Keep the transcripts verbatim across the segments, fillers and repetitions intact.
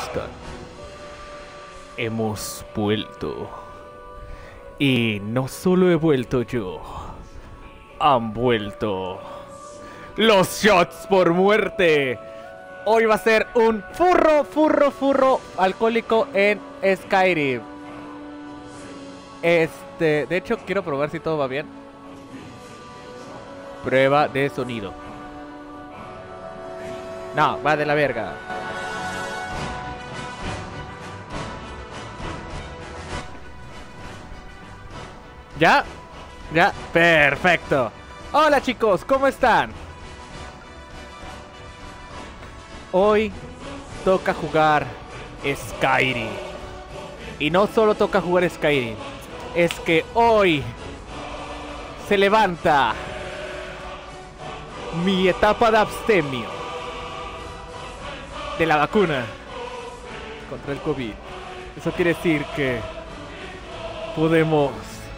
están? Hemos vuelto. Y no solo he vuelto yo. Han vuelto los shots por muerte. Hoy va a ser un furro, furro, furro alcohólico en Skyrim. Este, de hecho quiero probar si todo va bien. Prueba de sonido. No, va de la verga. ¿Ya? ¿Ya? Perfecto. Hola chicos, ¿cómo están? Hoy toca jugar Skyrim. Y no solo toca jugar Skyrim, es que hoy se levanta mi etapa de abstemio de la vacuna contra el COVID. Eso quiere decir que podemos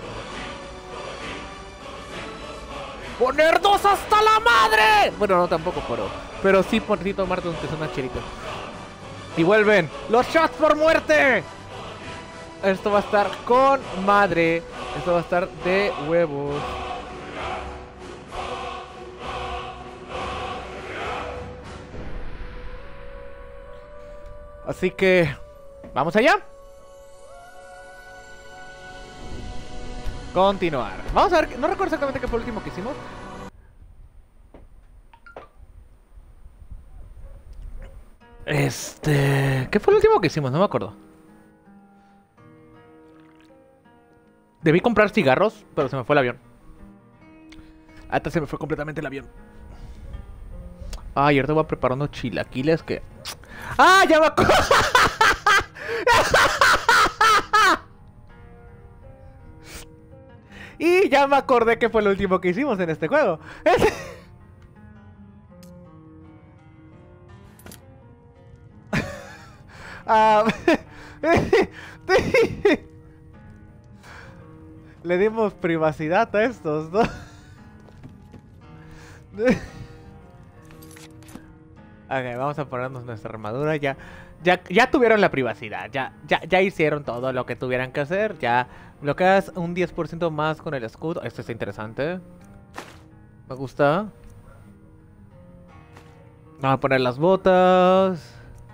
ponernos hasta la madre. Bueno, no tampoco, pero Pero sí, por sí tomarte aunque son unas chelitas. Y vuelven los shots por muerte. Esto va a estar con madre. Esto va a estar de huevos. Así que vamos allá. Continuar. Vamos a ver, no recuerdo exactamente qué fue el último que hicimos. Este... ¿Qué fue el último que hicimos? No me acuerdo. Debí comprar cigarros, pero se me fue el avión. Hasta se me fue completamente el avión. Ay, ahorita voy a preparar unos chilaquiles que... ¡Ah, ya me acuerdo! Y ya me acordé que fue el último que hicimos en este juego. Ah, le dimos privacidad a estos, ¿no? Ok, vamos a ponernos nuestra armadura. Ya, ya, ya tuvieron la privacidad. Ya, ya, ya hicieron todo lo que tuvieran que hacer. Ya bloqueas un diez por ciento más con el escudo. Esto está interesante. Me gusta. Vamos a poner las botas.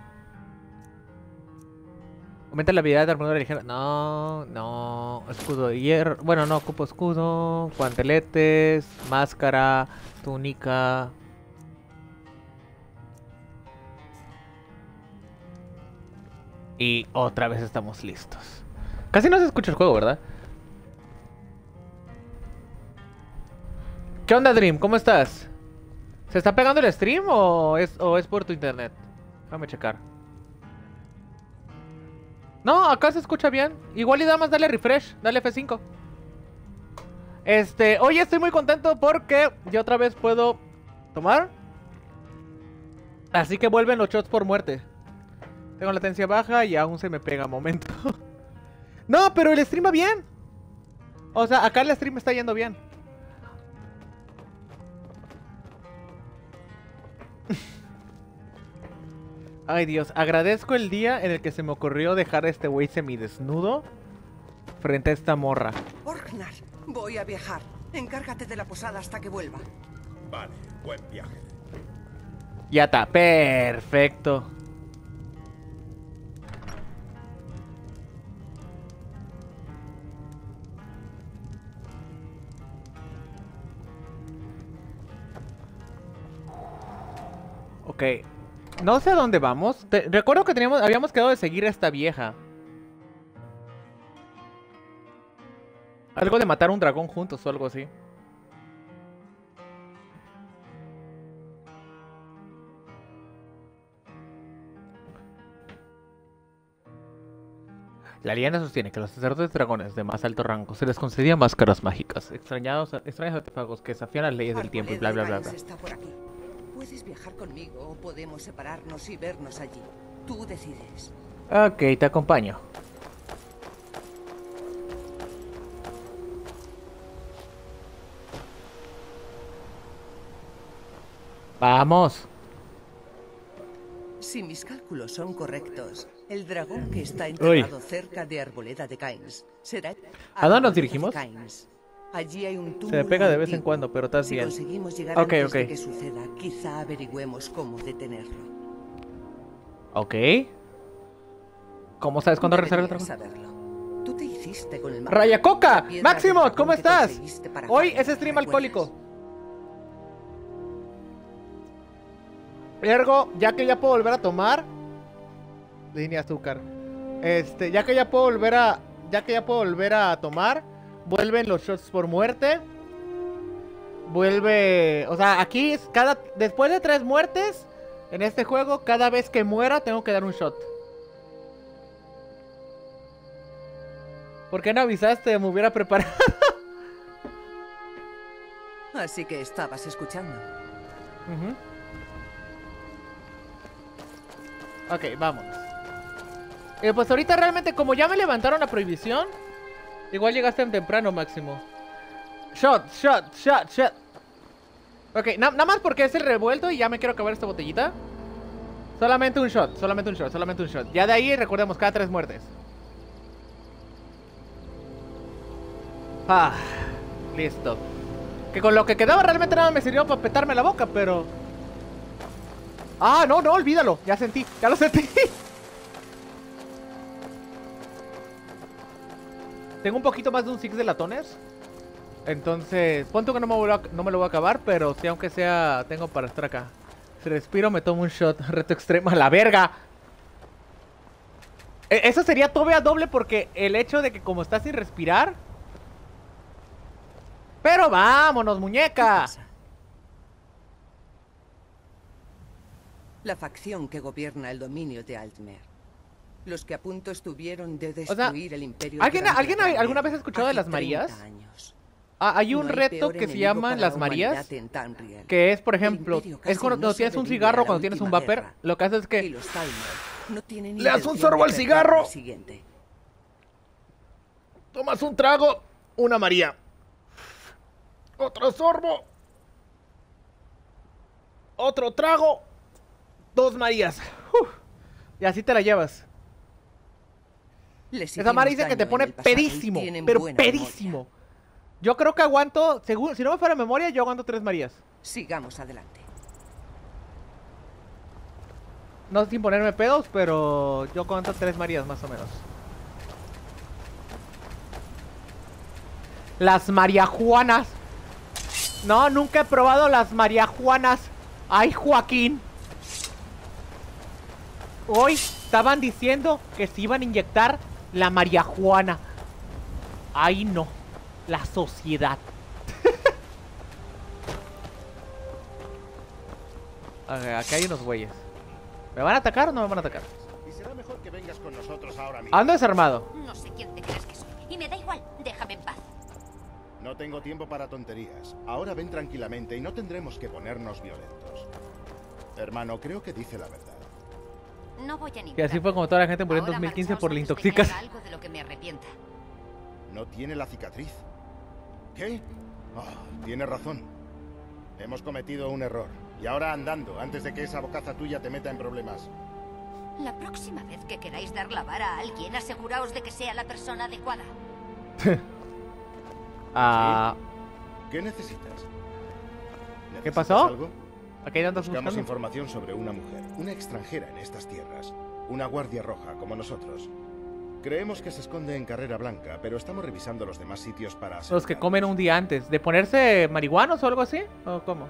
Aumenta la habilidad de armadura ligera. No, no. Escudo de hierro. Bueno, no, ocupo escudo. Guanteletes. Máscara. Túnica. Y otra vez estamos listos. Casi no se escucha el juego, ¿verdad? ¿Qué onda, Dream? ¿Cómo estás? ¿Se está pegando el stream o es, o es por tu internet? Déjame checar. No, acá se escucha bien. Igual y nada más dale refresh, dale F cinco. Este, hoy estoy muy contento porque yo otra vez puedo tomar. Así que vuelven los shots por muerte. Tengo latencia baja y aún se me pega momento. No, pero el stream va bien. O sea, acá el stream está yendo bien. Ay, Dios, agradezco el día en el que se me ocurrió dejar a este güey semidesnudo frente a esta morra. Orgnar, voy a viajar. Encárgate de la posada hasta que vuelva. Vale, buen viaje. Ya está, perfecto. Ok. No sé a dónde vamos. Te, recuerdo que teníamos, habíamos quedado de seguir a esta vieja. Algo de matar a un dragón juntos o algo así. La leyenda sostiene que a los sacerdotes dragones de más alto rango se les concedían máscaras mágicas, extrañados, extraños artefactos que desafían las leyes del tiempo y bla bla bla bla. Está por aquí. Puedes viajar conmigo o podemos separarnos y vernos allí. Tú decides. Ok, te acompaño. Vamos. Si mis cálculos son correctos, el dragón que está enterrado cerca de Arboleda de Cains será... ¿A dónde nos dirigimos? Allí hay un túmulo Se me pega de vez en antiguo. cuando, pero estás si bien. conseguimos llegar Ok, antes ok. de que suceda, quizá averigüemos cómo detenerlo. Ok. ¿Cómo sabes cuándo regresar el Deberías dragón? saberlo. Tú te hiciste con el mapa. Raya Coca, La piedra Máximo, del dragón ¿cómo que estás? conseguiste para Hoy Gaia, es stream ¿recuerdas? alcohólico. Ergo, ya que ya puedo volver a tomar línea azúcar. Este, ya que ya puedo volver a ya que ya puedo volver a tomar, vuelven los shots por muerte. Vuelve, o sea, aquí es cada después de tres muertes en este juego, cada vez que muera tengo que dar un shot. ¿Por qué no avisaste? Me hubiera preparado. Así que estabas escuchando. Ujú. Ok, vámonos. Eh, pues ahorita realmente, como ya me levantaron la prohibición, igual llegaste temprano, Máximo. Shot, shot, shot, shot. Ok, na- nada más porque es el revuelto y ya me quiero acabar esta botellita. Solamente un shot, solamente un shot, solamente un shot. Ya de ahí recordemos cada tres muertes. Ah, listo. Que con lo que quedaba realmente nada me sirvió para petarme la boca, pero... Ah, no, no, olvídalo. Ya sentí, ya lo sentí. Tengo un poquito más de un six de latones. Entonces, punto que no me, voy a- no me lo voy a acabar, pero sí, aunque sea, tengo para estar acá. Si respiro, me tomo un shot. Reto extremo a la verga. E- Eso sería todavía doble porque el hecho de que como estás sin respirar... Pero vámonos, muñeca. La facción que gobierna el dominio de Altmer. Los que a punto estuvieron de sea, destruir el imperio. ¿alguien- durante alguien la Gran alguna Guerra, vez ha escuchado de hace las Marías? treinta años. Ah, hay un No hay reto peor que se enemigo llaman para las la Marías. humanidad en Tamriel. Que es, por El ejemplo, imperio es casi cuando, no cuando tienes un sobrevive cigarro, a la cuando tienes un última vapor. guerra. Lo que haces es Y que... los Talmor no tienen Le das un intención sorbo de al perder cigarro. al siguiente. Tomas un trago, una María. Otro sorbo. Otro trago. Dos Marías. Uf. Y así te la llevas. Les Esa hicimos María dice que daño te en pone el pasado y pedísimo. tienen Pero buena pedísimo. memoria. Yo creo que aguanto, según, si no me fuera memoria, yo aguanto tres Marías. Sigamos adelante. No sin ponerme pedos, pero yo aguanto tres Marías más o menos. Las mariajuanas. No, nunca he probado las mariajuanas. Ay, Joaquín. Hoy estaban diciendo que se iban a inyectar la mariajuana. Ay, no. La sociedad. Ok, aquí hay unos güeyes. ¿Me van a atacar o no me van a atacar? Y será mejor que vengas con nosotros ahora mismo. Ando desarmado. No sé quién te crees que soy. Y me da igual. Déjame en paz. No tengo tiempo para tonterías. Ahora ven tranquilamente y no tendremos que ponernos violentos. Hermano, creo que dice la verdad. No voy a ni. Y así fue como toda la gente murió en Ahora dos mil quince marchaos por la antes de que haga intoxicación. algo de lo que me arrepienta. No tiene la cicatriz. ¿Qué? Oh, tiene razón. Hemos cometido un error. Y ahora andando, antes de que esa bocaza tuya te meta en problemas. La próxima vez que queráis dar la vara a alguien, aseguraos de que sea la persona adecuada. Ah, ¿Qué necesitas? ¿Qué ¿Necesitas pasó? algo? aquí hay tantos Buscamos buscando. información sobre una mujer, una extranjera en estas tierras. Una guardia roja, como nosotros. Creemos que se esconde en Carrera Blanca, pero estamos revisando los demás sitios para... Los que asegurarnos. comen un día antes. ¿De ponerse marihuanos o algo así? ¿O cómo?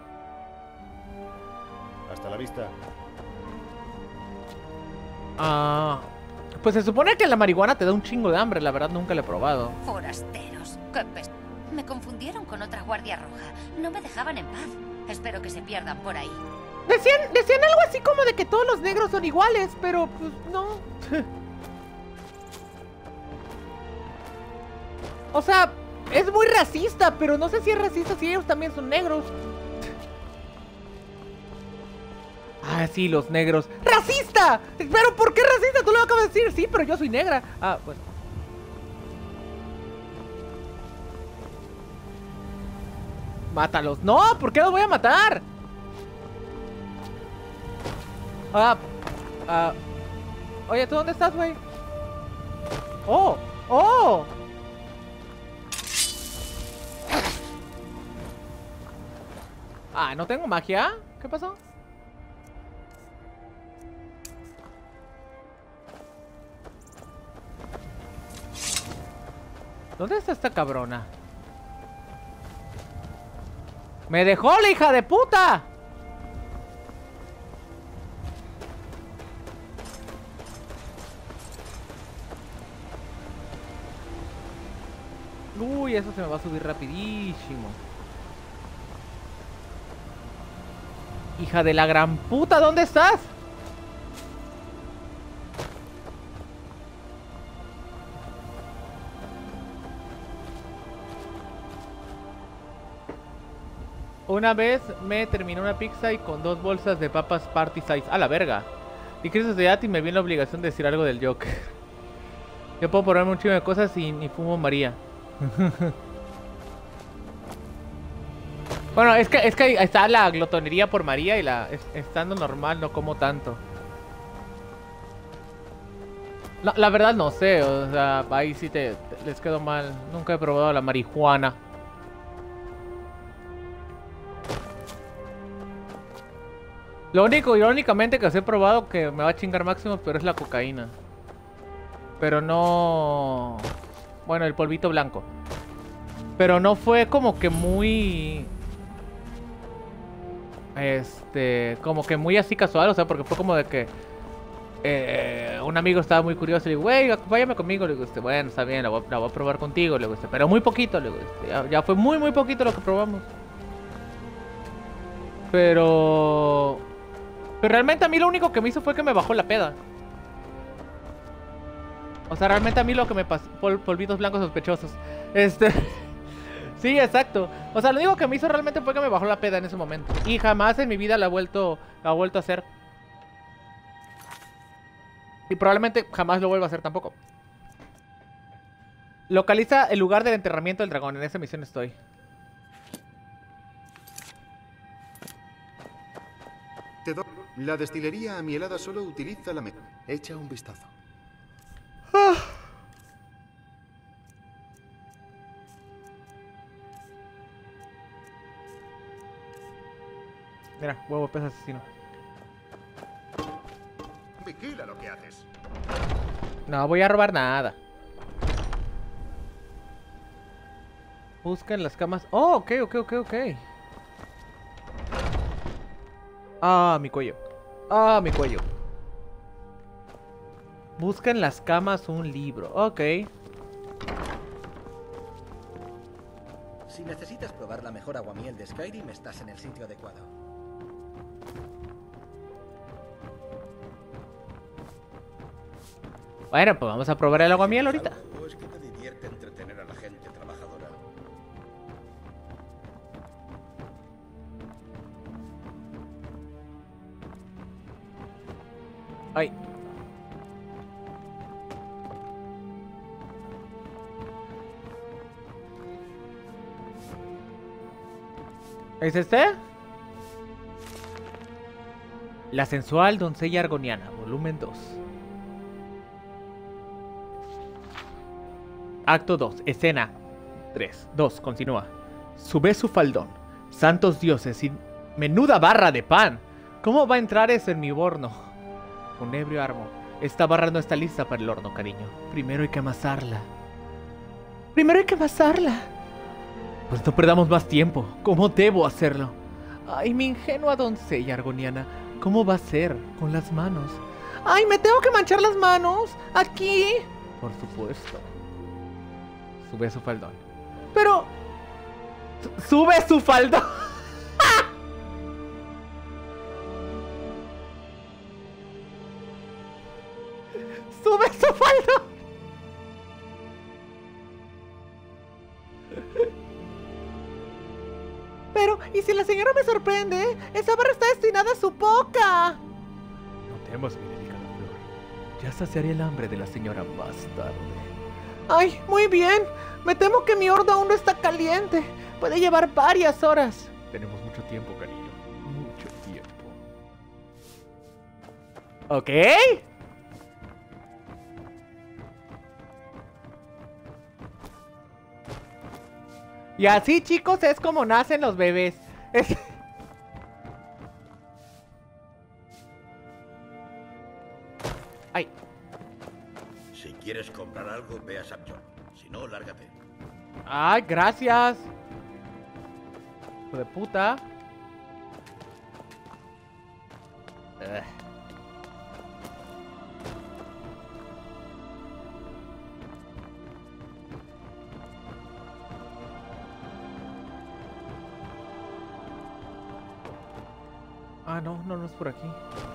Hasta la vista. Ah, pues se supone que la marihuana te da un chingo de hambre. La verdad nunca la he probado. Forasteros. Qué pes... Me confundieron con otra guardia roja. No me dejaban en paz. Espero que se pierdan por ahí. Decían, decían algo así como de que todos los negros son iguales, pero pues no. O sea, es muy racista, pero no sé si es racista si ellos también son negros. Ah, sí, los negros. ¡Racista! ¿Pero por qué racista? Tú lo acabas de decir, sí, pero yo soy negra. Ah, bueno. Mátalos. No, ¿por qué los voy a matar? Ah, Ah, oye, ¿tú dónde estás, güey? ¡Oh! ¡Oh! Ah, ¿no tengo magia? ¿Qué pasó? ¿Dónde está esta cabrona? ¡Me dejó la hija de puta! Uy, eso se me va a subir rapidísimo. Hija de la gran puta, ¿dónde estás? Una vez me terminé una pizza y con dos bolsas de papas party size. A la verga. Y crisis de edad y me vi en la obligación de decir algo del Joker. Yo puedo ponerme un chingo de cosas y ni fumo María. Bueno, es que, es que está la glotonería por María y la estando normal no como tanto. La, la verdad no sé, o sea, ahí sí te, te les quedó mal. Nunca he probado la marihuana. Lo único, irónicamente, que os he probado que me va a chingar máximo, pero es la cocaína. Pero no... Bueno, el polvito blanco. Pero no fue como que muy... Este... Como que muy así casual, o sea, porque fue como de que... Eh, un amigo estaba muy curioso y le digo, güey, váyame conmigo. Le digo, este, bueno, está bien, la voy, la voy a probar contigo. Le digo, este, pero muy poquito, le digo, este, ya, ya fue muy, muy poquito lo que probamos. Pero... Pero realmente a mí lo único que me hizo fue que me bajó la peda. O sea, realmente a mí lo que me pasó... Pol polvitos blancos sospechosos. Este... Sí, exacto. O sea, lo único que me hizo realmente fue que me bajó la peda en ese momento. Y jamás en mi vida la he vuelto, la he vuelto a hacer. Y probablemente jamás lo vuelva a hacer tampoco. Localiza el lugar del enterramiento del dragón. En esa misión estoy. Te doy. La destilería amielada solo utiliza la me... Echa un vistazo. Ah. Mira, huevo pez asesino. Vigila lo que haces. No voy a robar nada. Busca en las camas. Oh, ok, ok, ok, ok. Ah, mi cuello. Ah, mi cuello. Busca en las camas un libro. Ok. Si necesitas probar la mejor aguamiel de Skyrim, estás en el sitio adecuado. Bueno, pues vamos a probar el aguamiel ahorita. ¿O es que te divierte entretener a la gente trabajadora? Ay. ¿Es este? La sensual doncella argoniana, volumen dos. Acto dos, escena tres. dos, continúa. Sube su faldón. Santos dioses y menuda barra de pan. ¿Cómo va a entrar eso en mi horno? Un ebrio armo. Esta barra no está lista para el horno, cariño. Primero hay que amasarla. Primero hay que amasarla. Pues no perdamos más tiempo. ¿Cómo debo hacerlo? Ay, mi ingenua doncella argoniana. ¿Cómo va a ser? Con las manos. Ay, ¿me tengo que manchar las manos? ¿Aquí? Por supuesto. Sube su faldón. Pero... ¡Sube su faldón! ¡Sube su faldón! Pero, ¿y si la señora me sorprende? Esa barra está destinada a su boca. No temas, mi delicada flor. Ya saciaré el hambre de la señora más tarde. Ay, muy bien. Me temo que mi horno aún no está caliente. Puede llevar varias horas. Tenemos mucho tiempo, cariño. Mucho tiempo. Ok. Y así, chicos, es como nacen los bebés. Es... Ay. Si quieres comprar algo, ve a Sam John. Si no, lárgate. Ay, gracias. Hijo de puta. Ugh. Ah, no, no, no es por aquí.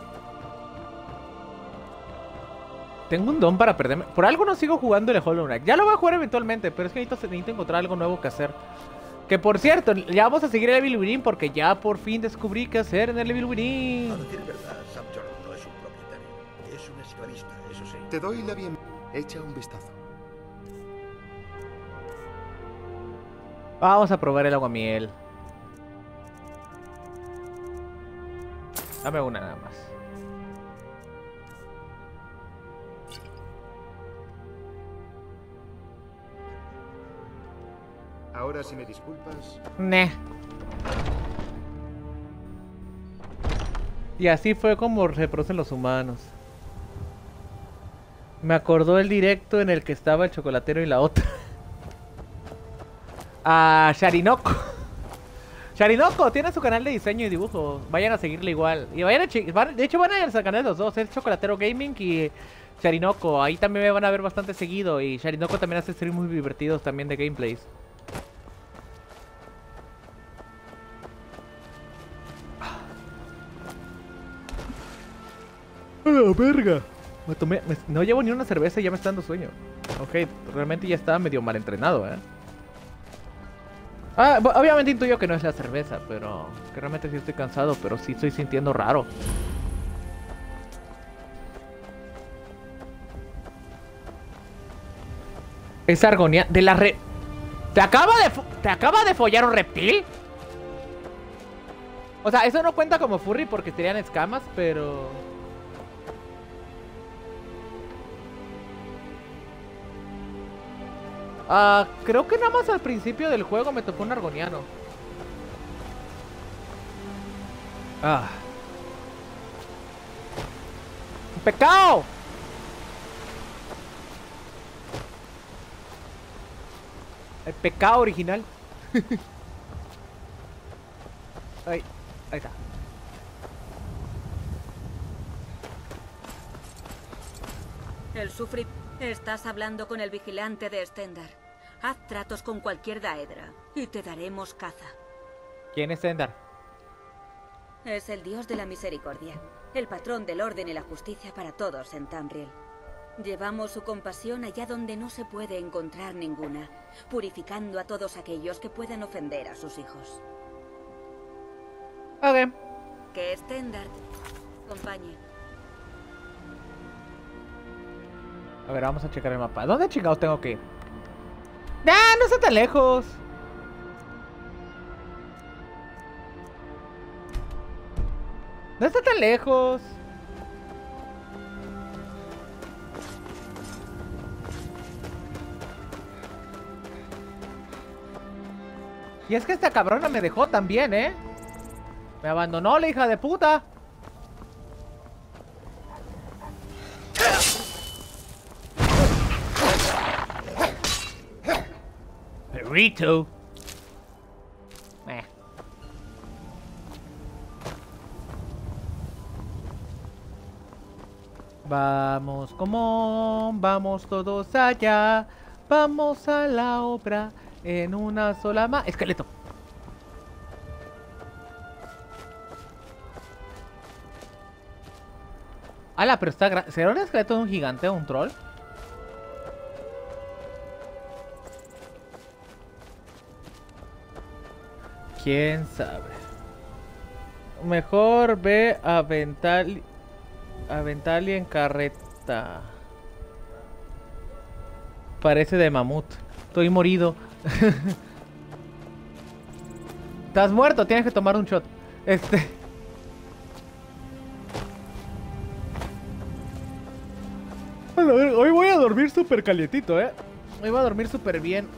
Tengo un don para perderme. Por algo no sigo jugando el Hollow Knight. Ya lo voy a jugar eventualmente, pero es que necesito, necesito encontrar algo nuevo que hacer. Que por cierto, ya vamos a seguir el Evil Within porque ya por fin descubrí qué hacer en el Evil Within. A decir verdad, Sam John no es un propietario. Es un esclavista, eso sí. Te doy la bienvenida. Echa un vistazo. Vamos a probar el aguamiel. Dame una nada más. Ahora, si me disculpas... Neh. Y así fue como se producen los humanos. Me acordó el directo en el que estaba el chocolatero y la otra. Ah, Sharinoko. Sharinoko tiene su canal de diseño y dibujo. Vayan a seguirle igual. Y vayan a de hecho van a ir al canal de los dos. Es Chocolatero Gaming y Sharinoko. Ahí también me van a ver bastante seguido. Y Sharinoko también hace streams muy divertidos también de gameplays. ¡A la verga! Me tomé, me, no llevo ni una cerveza y ya me está dando sueño. Ok, realmente ya estaba medio mal entrenado, eh. Ah, obviamente intuyo que no es la cerveza, pero... Que realmente sí estoy cansado, pero sí estoy sintiendo raro. Es argonia... De la re... ¿Te acaba de... ¿Te acaba de follar un reptil? O sea, eso no cuenta como furry porque serían escamas, pero... Ah, uh, creo que nada más al principio del juego me tocó un argoniano. Ah. ¡Pecado! El pecado original. Ahí, ahí está. El sufri... Estás hablando con el vigilante de Stendarr. Haz tratos con cualquier Daedra y te daremos caza. ¿Quién es Stendarr? Es el dios de la misericordia, el patrón del orden y la justicia para todos en Tamriel. Llevamos su compasión allá donde no se puede encontrar ninguna, purificando a todos aquellos que puedan ofender a sus hijos. Ok. Que Stendarr te acompañe. A ver, vamos a checar el mapa. ¿Dónde chingados tengo que ir? ¡Nah! No está tan lejos. No está tan lejos. Y es que esta cabrona me dejó también, ¿eh? Me abandonó la hija de puta. Perrito. Eh. Vamos, como vamos todos allá. Vamos a la obra en una sola ma... Esqueleto. Ala, pero está... Gra... ¿Será un esqueleto de un gigante o un troll? ¿Quién sabe? Mejor ve a Ventali... A Ventali en carreta. Parece de mamut. Estoy morido. Estás muerto, tienes que tomar un shot. Este... Hoy voy a dormir súper calientito, ¿eh? Hoy voy a dormir súper bien.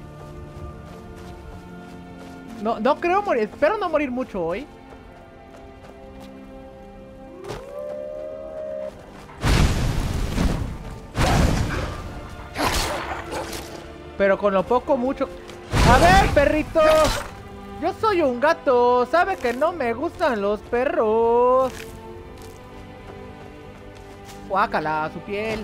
No, no creo morir. Espero no morir mucho hoy. Pero con lo poco, mucho... A ver, perrito. Yo soy un gato. Sabe que no me gustan los perros. Guácala, su piel.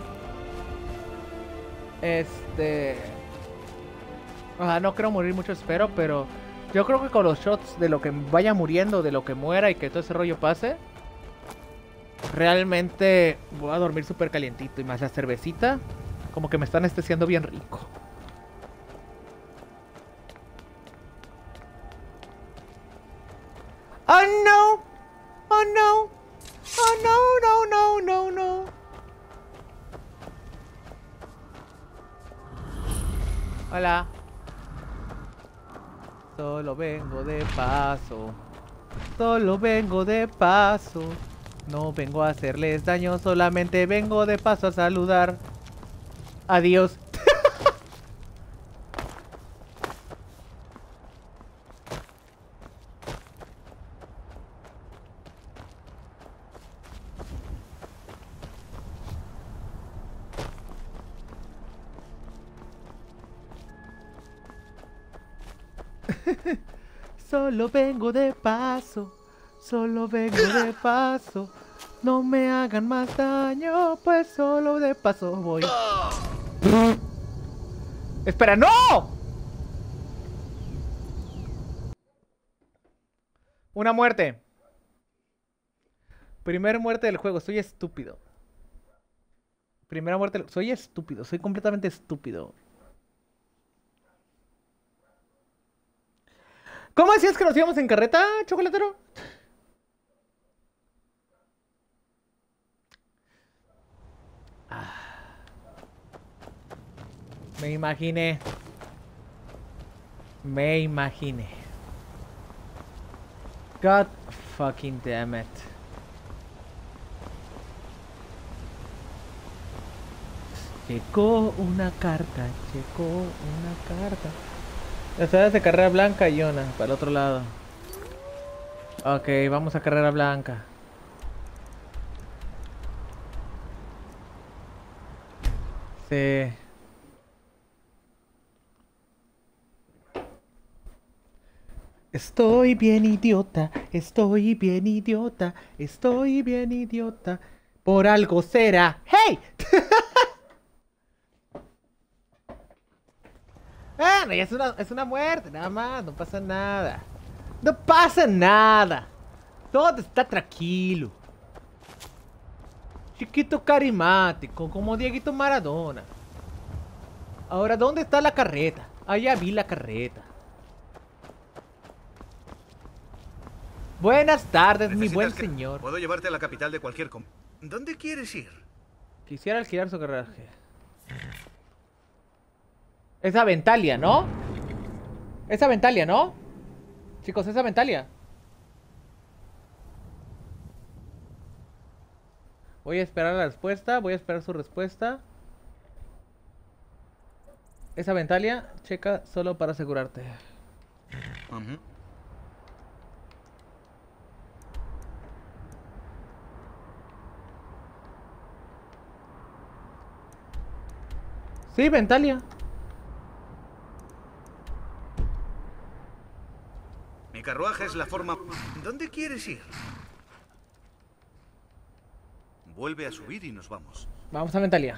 Este... Ah, no creo morir mucho, espero, pero... Yo creo que con los shots de lo que vaya muriendo, de lo que muera y que todo ese rollo pase... Realmente voy a dormir súper calientito. Y más la cervecita, como que me está anestesiando bien rico. Oh no! Oh no! Oh no, no, no, no, no. Hola. Solo vengo de paso. Solo vengo de paso. No vengo a hacerles daño, solamente vengo de paso a saludar. Adiós. Solo vengo de paso, solo vengo de paso. No me hagan más daño, pues solo de paso voy. ¡Espera, no! Una muerte. Primera muerte del juego, soy estúpido. Primera muerte del... Soy estúpido, soy completamente estúpido. ¿Cómo decías que nos íbamos en carreta, chocolatero? Ah. Me imaginé. Me imaginé. God fucking damn it. Llegó una carta, llegó una carta. Las horas de carrera blanca, Iona, para el otro lado. Ok, vamos a carrera blanca. Sí. Estoy bien idiota, estoy bien idiota, estoy bien idiota. Por algo será. ¡Hey! Bueno, ya es una, es una muerte, nada más, no pasa nada. No pasa nada. Todo está tranquilo. Chiquito carismático, como Dieguito Maradona. Ahora, ¿dónde está la carreta? Allá vi la carreta. Buenas tardes, mi buen que... señor. Puedo llevarte a la capital de cualquier... Com... ¿Dónde quieres ir? Quisiera alquilar su garaje. Es Aventalia, ¿no? Es Aventalia, ¿no? Chicos, es Aventalia. Voy a esperar la respuesta. Voy a esperar su respuesta. Es Aventalia. Checa solo para asegurarte. Uh-huh. Sí, Ventalia. Mi carruaje es la forma... ¿Dónde quieres ir? Vuelve a subir y nos vamos. Vamos a Ventalia.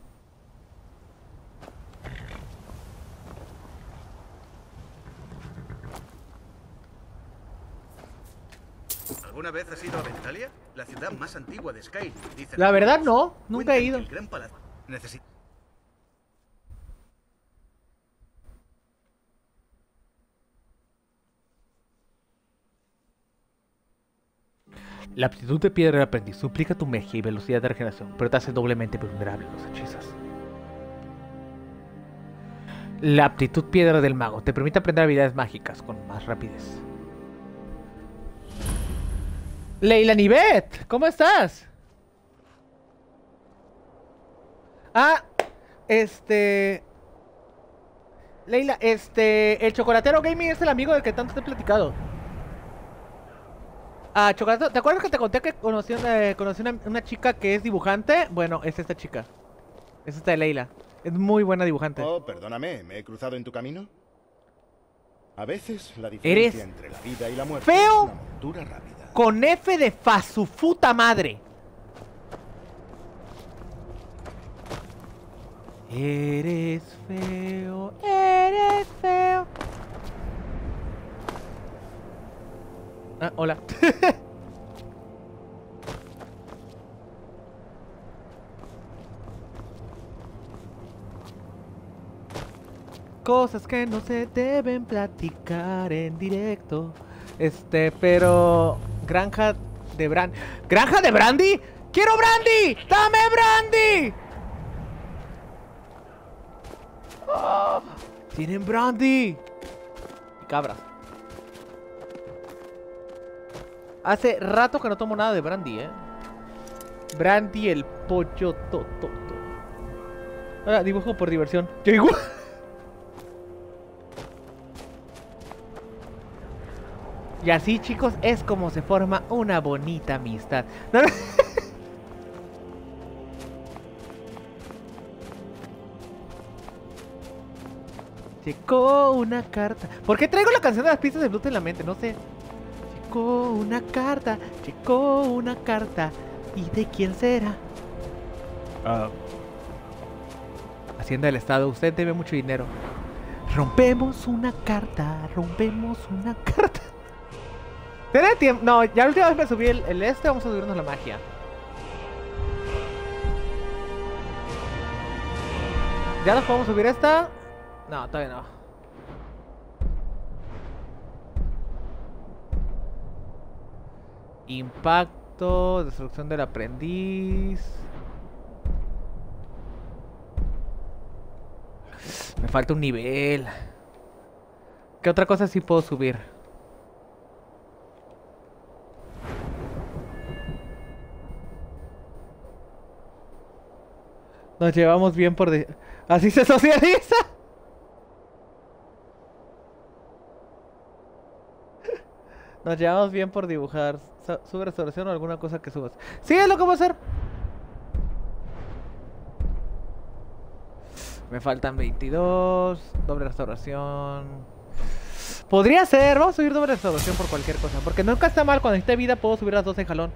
¿Alguna vez has ido a Ventalia? La ciudad más antigua de Skyrim. Dice La verdad no, nunca he ido. El gran palacio. Necesito... La aptitud de piedra del aprendiz suplica tu magia y velocidad de regeneración, pero te hace doblemente vulnerable a los hechizos. La aptitud piedra del mago te permite aprender habilidades mágicas con más rapidez. Leila Nivet, ¿cómo estás? Ah, este... Leila, este... El Chocolatero Gaming es el amigo del que tanto te he platicado. Ah, Chocolatero, ¿te acuerdas que te conté que conocí, eh, conocí una, una chica que es dibujante? Bueno, es esta chica. Es esta de Leila. Es muy buena dibujante. Oh, perdóname, ¿me he cruzado en tu camino? A veces la diferencia ¿Eres entre la vida y la muerte feo? es una montura rápida. Con F de fa su puta madre. Eres feo, eres feo. Ah, hola. Cosas que no se deben platicar en directo. Este, pero... Granja de Brandy. ¿Granja de Brandy? ¡Quiero Brandy! ¡Dame Brandy! Oh, ¡tienen Brandy! Cabras. Hace rato que no tomo nada de Brandy, eh. Brandy el pollo tototo. Ahora dibujo por diversión. Yo igual. Y así, chicos, es como se forma una bonita amistad. ¿No? Llegó una carta. ¿Por qué traigo la canción de las pistas de Bluetooth en la mente? No sé. Llegó una carta. Llegó una carta. ¿Y de quién será? Uh. Hacienda del Estado. Usted debe mucho dinero. Rompemos una carta. Rompemos una carta. ¿Tiene tiempo? No, ya la última vez me subí el, el este. Vamos a subirnos la magia. ¿Ya nos podemos subir esta? No, todavía no. Impacto, destrucción del aprendiz. Me falta un nivel. ¿Qué otra cosa sí puedo subir? Nos llevamos bien por... De... ¿Así se socializa? Nos llevamos bien por dibujar. Sube restauración o alguna cosa que subas. Sí, es lo que voy a hacer. Me faltan veintidós. Doble restauración. Podría ser. Vamos a subir doble restauración por cualquier cosa. Porque nunca está mal. Cuando esté vida puedo subir las dos en jalón.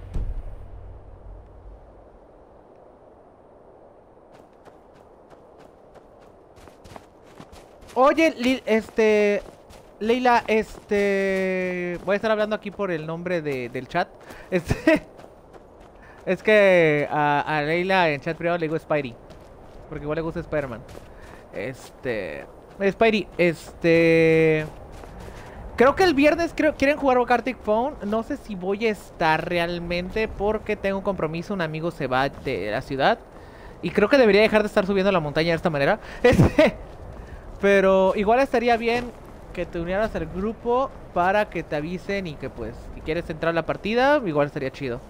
Oye, Lil, este... Leila, este... voy a estar hablando aquí por el nombre de, del chat. Este... Es que a, a Leila en chat privado le digo Spidey. Porque igual le gusta Spider-Man. Este... Spidey, este... Creo que el viernes creo, quieren jugar Arctic Phone. No sé si voy a estar realmente porque tengo un compromiso. Un amigo se va de la ciudad. Y creo que debería dejar de estar subiendo a la montaña de esta manera. Este... Pero igual estaría bien que te unieras al grupo para que te avisen y que pues si quieres entrar a la partida, igual estaría chido.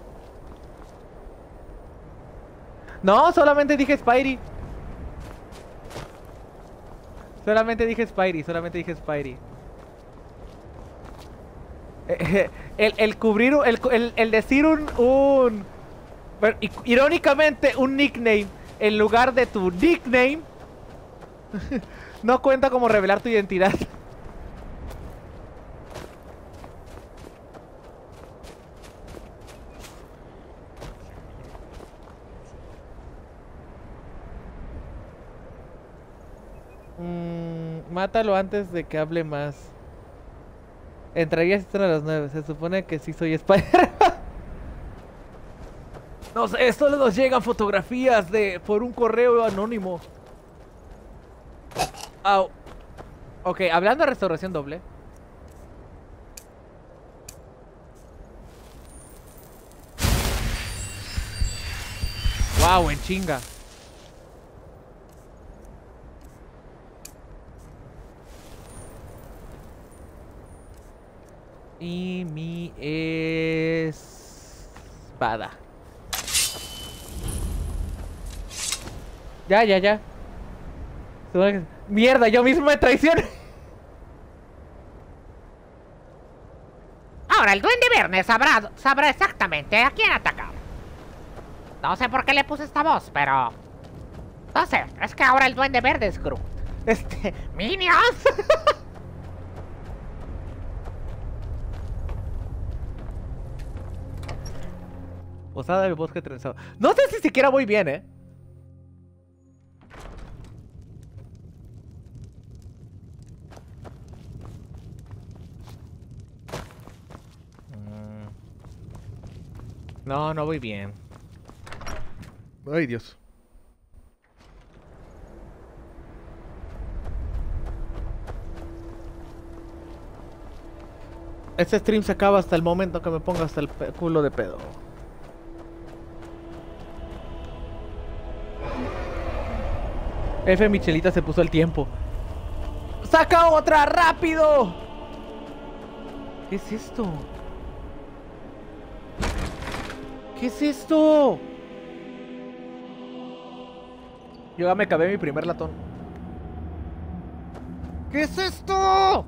No, solamente dije Spidey. Solamente dije Spidey, solamente dije Spidey. El, el cubrir, el, el, el decir un, un... Bueno, irónicamente un nickname en lugar de tu nickname no cuenta como revelar tu identidad. Mm, mátalo antes de que hable más. Entraría si están a las nueve. Se supone que sí soy Spider. No sé, solo nos llegan fotografías de por un correo anónimo. Oh. Ok, hablando de restauración doble. Wow, en chinga. Y mi espada. Ya, ya, ya. Mierda, yo mismo me traicioné. Ahora el Duende Verde sabrá, sabrá exactamente a quién atacar. No sé por qué le puse esta voz, pero... No sé, es que ahora el Duende Verde es Groot. Este... ¡Minions! Posada del bosque trenzado. No sé si siquiera voy bien, eh. No, no voy bien. Ay, Dios. Este stream se acaba hasta el momento que me ponga hasta el culo de pedo. F Michelita se puso el tiempo. ¡Saca otra! ¡Rápido! ¿Qué es esto? ¿Qué es esto? Yo ya me acabé mi primer latón. ¿Qué es esto?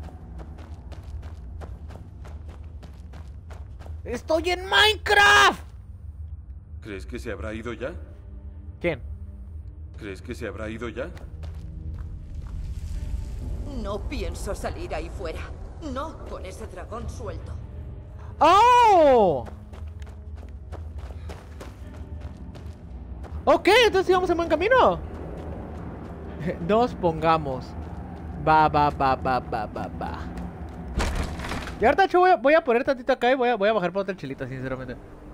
¡Estoy en Minecraft! ¿Crees que se habrá ido ya? ¿Quién? ¿Crees que se habrá ido ya? No pienso salir ahí fuera. No con ese dragón suelto. ¡Oh! Ok, entonces íbamos en buen camino. Nos pongamos. Va, va, va, va, va, va, va. Y ahorita yo voy a, voy a poner tantito acá y voy a, voy a bajar para otra chelita, sinceramente.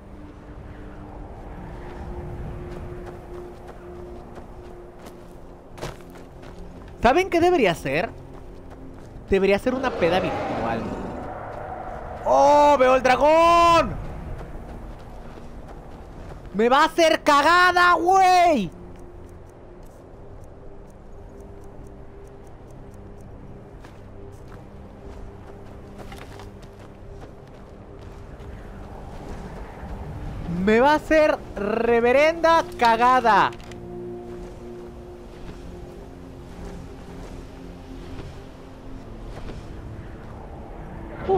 ¿Saben qué debería ser? Debería ser una peda virtual. ¡Oh! ¡Veo el dragón! ¡Me va a hacer cagada, güey! Me va a hacer reverenda cagada. Uh.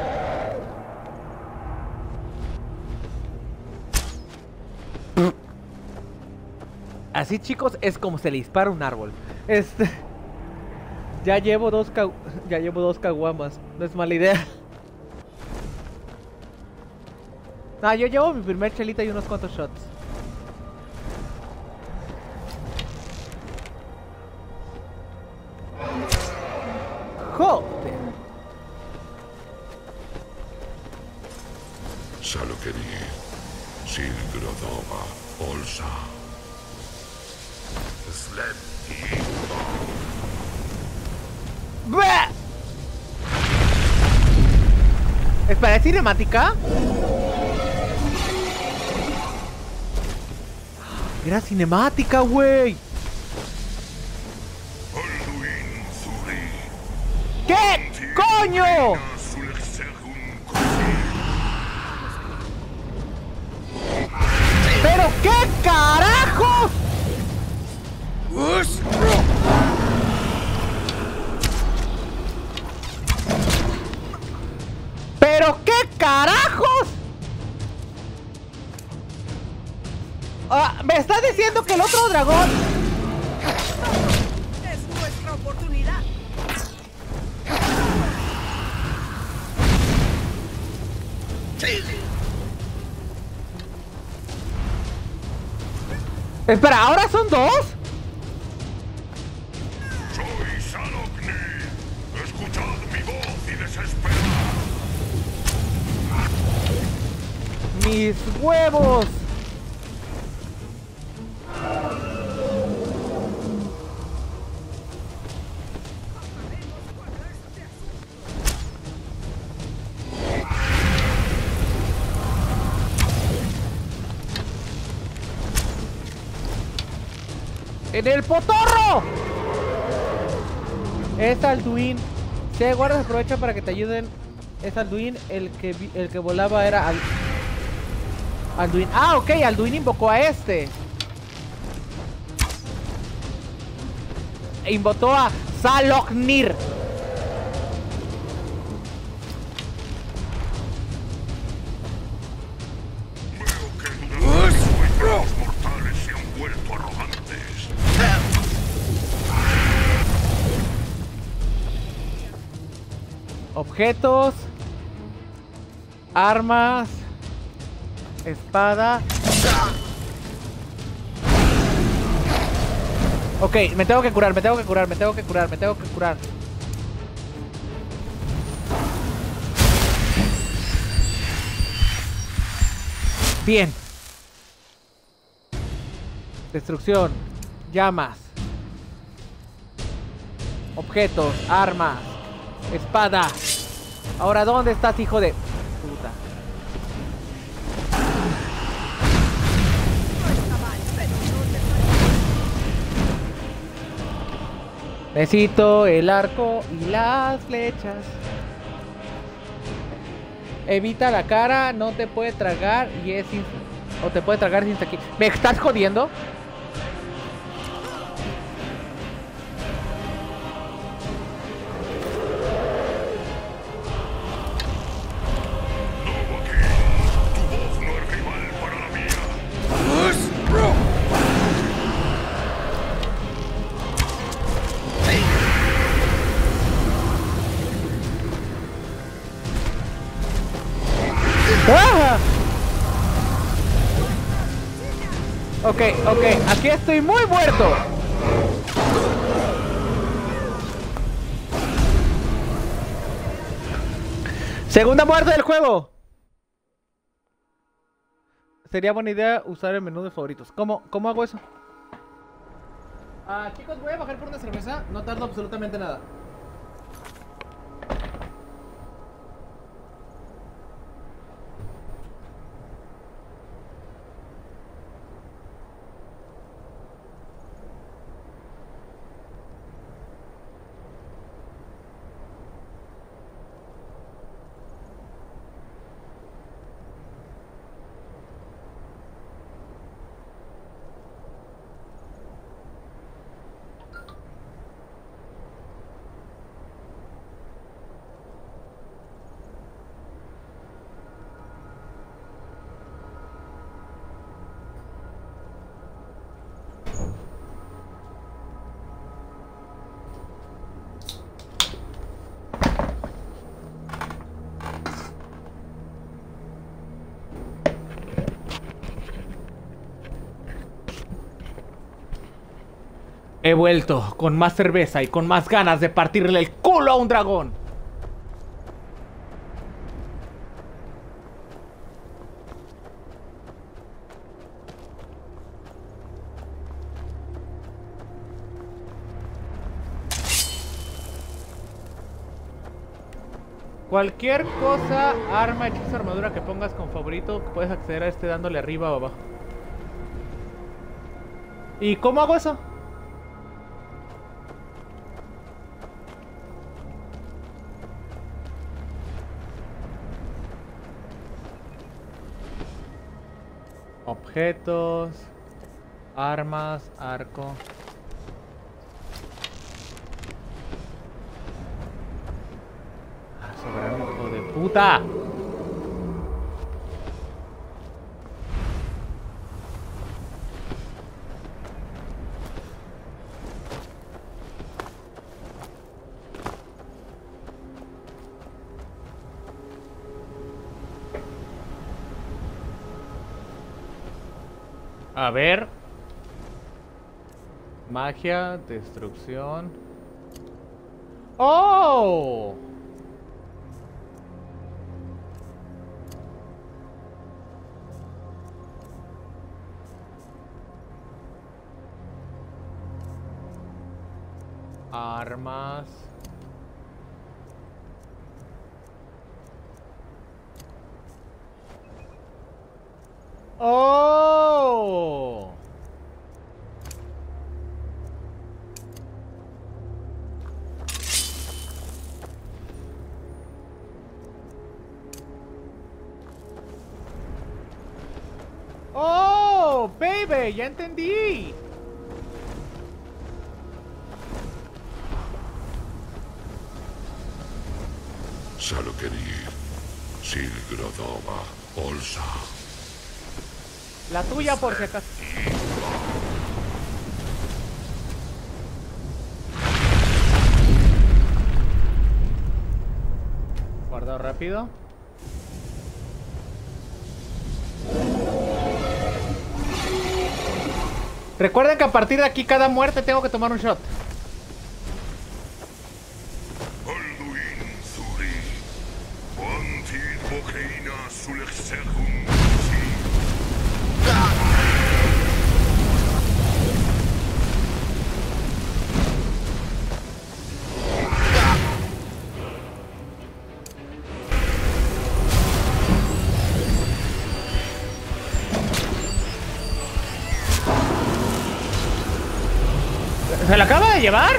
Así, chicos, es como se le dispara un árbol. Este... Ya llevo dos ca... Ya llevo dos caguamas. No es mala idea. No, yo llevo mi primer chelita y unos cuantos shots. Joder. Salukeri, Silgrodoma, Olsa. Espera, ¿es cinemática? Era cinemática, güey. ¿Qué coño? ¿Pero qué carajos? ¿Pero qué carajos? Ah, me está diciendo que el otro dragón... Es nuestra oportunidad. Espera, ¿ahora son dos? Soy Salokni. Escuchad mi voz y desesperad. Mis huevos. ¡En el potorro! Es Alduin. Si guardas, aprovecha para que te ayuden. Es Alduin. El que, el que volaba era Al... Alduin. Ah, ok. Alduin invocó a este. invocó a Salognir. Los mortales se han vuelto arrogantes. Objetos. Armas. Espada. Ok, me tengo que curar, me tengo que curar, me tengo que curar, me tengo que curar. Bien. Destrucción. Llamas. Objetos. Armas. Espada. Ahora, ¿dónde estás, hijo de puta? Necesito el arco y las flechas. Evita la cara, no te puede tragar y es sin... o te puede tragar sin aquí. ¿Me estás jodiendo? ¡Ah! Ok, ok, aquí estoy muy muerto. Segunda muerte del juego. Sería buena idea usar el menú de favoritos. ¿Cómo, cómo hago eso? Ah, chicos, voy a bajar por una cerveza. No tardo absolutamente nada. He vuelto con más cerveza y con más ganas de partirle el culo a un dragón. Cualquier cosa, arma, hechizo, armadura que pongas con favorito, puedes acceder a este dándole arriba o abajo. ¿Y cómo hago eso? Objetos, armas, arco. Ah, soberano, hijo de puta. A ver. Magia, destrucción. ¡Oh! Armas. ¡Oh! ¡Oh! ¡Baby! ¡Ya entendí! Salokeni, Silgrodova, Olsa. La tuya por si acaso. Guardado rápido. Recuerden que a partir de aquí cada muerte tengo que tomar un shot. ¿Se la acaba de llevar?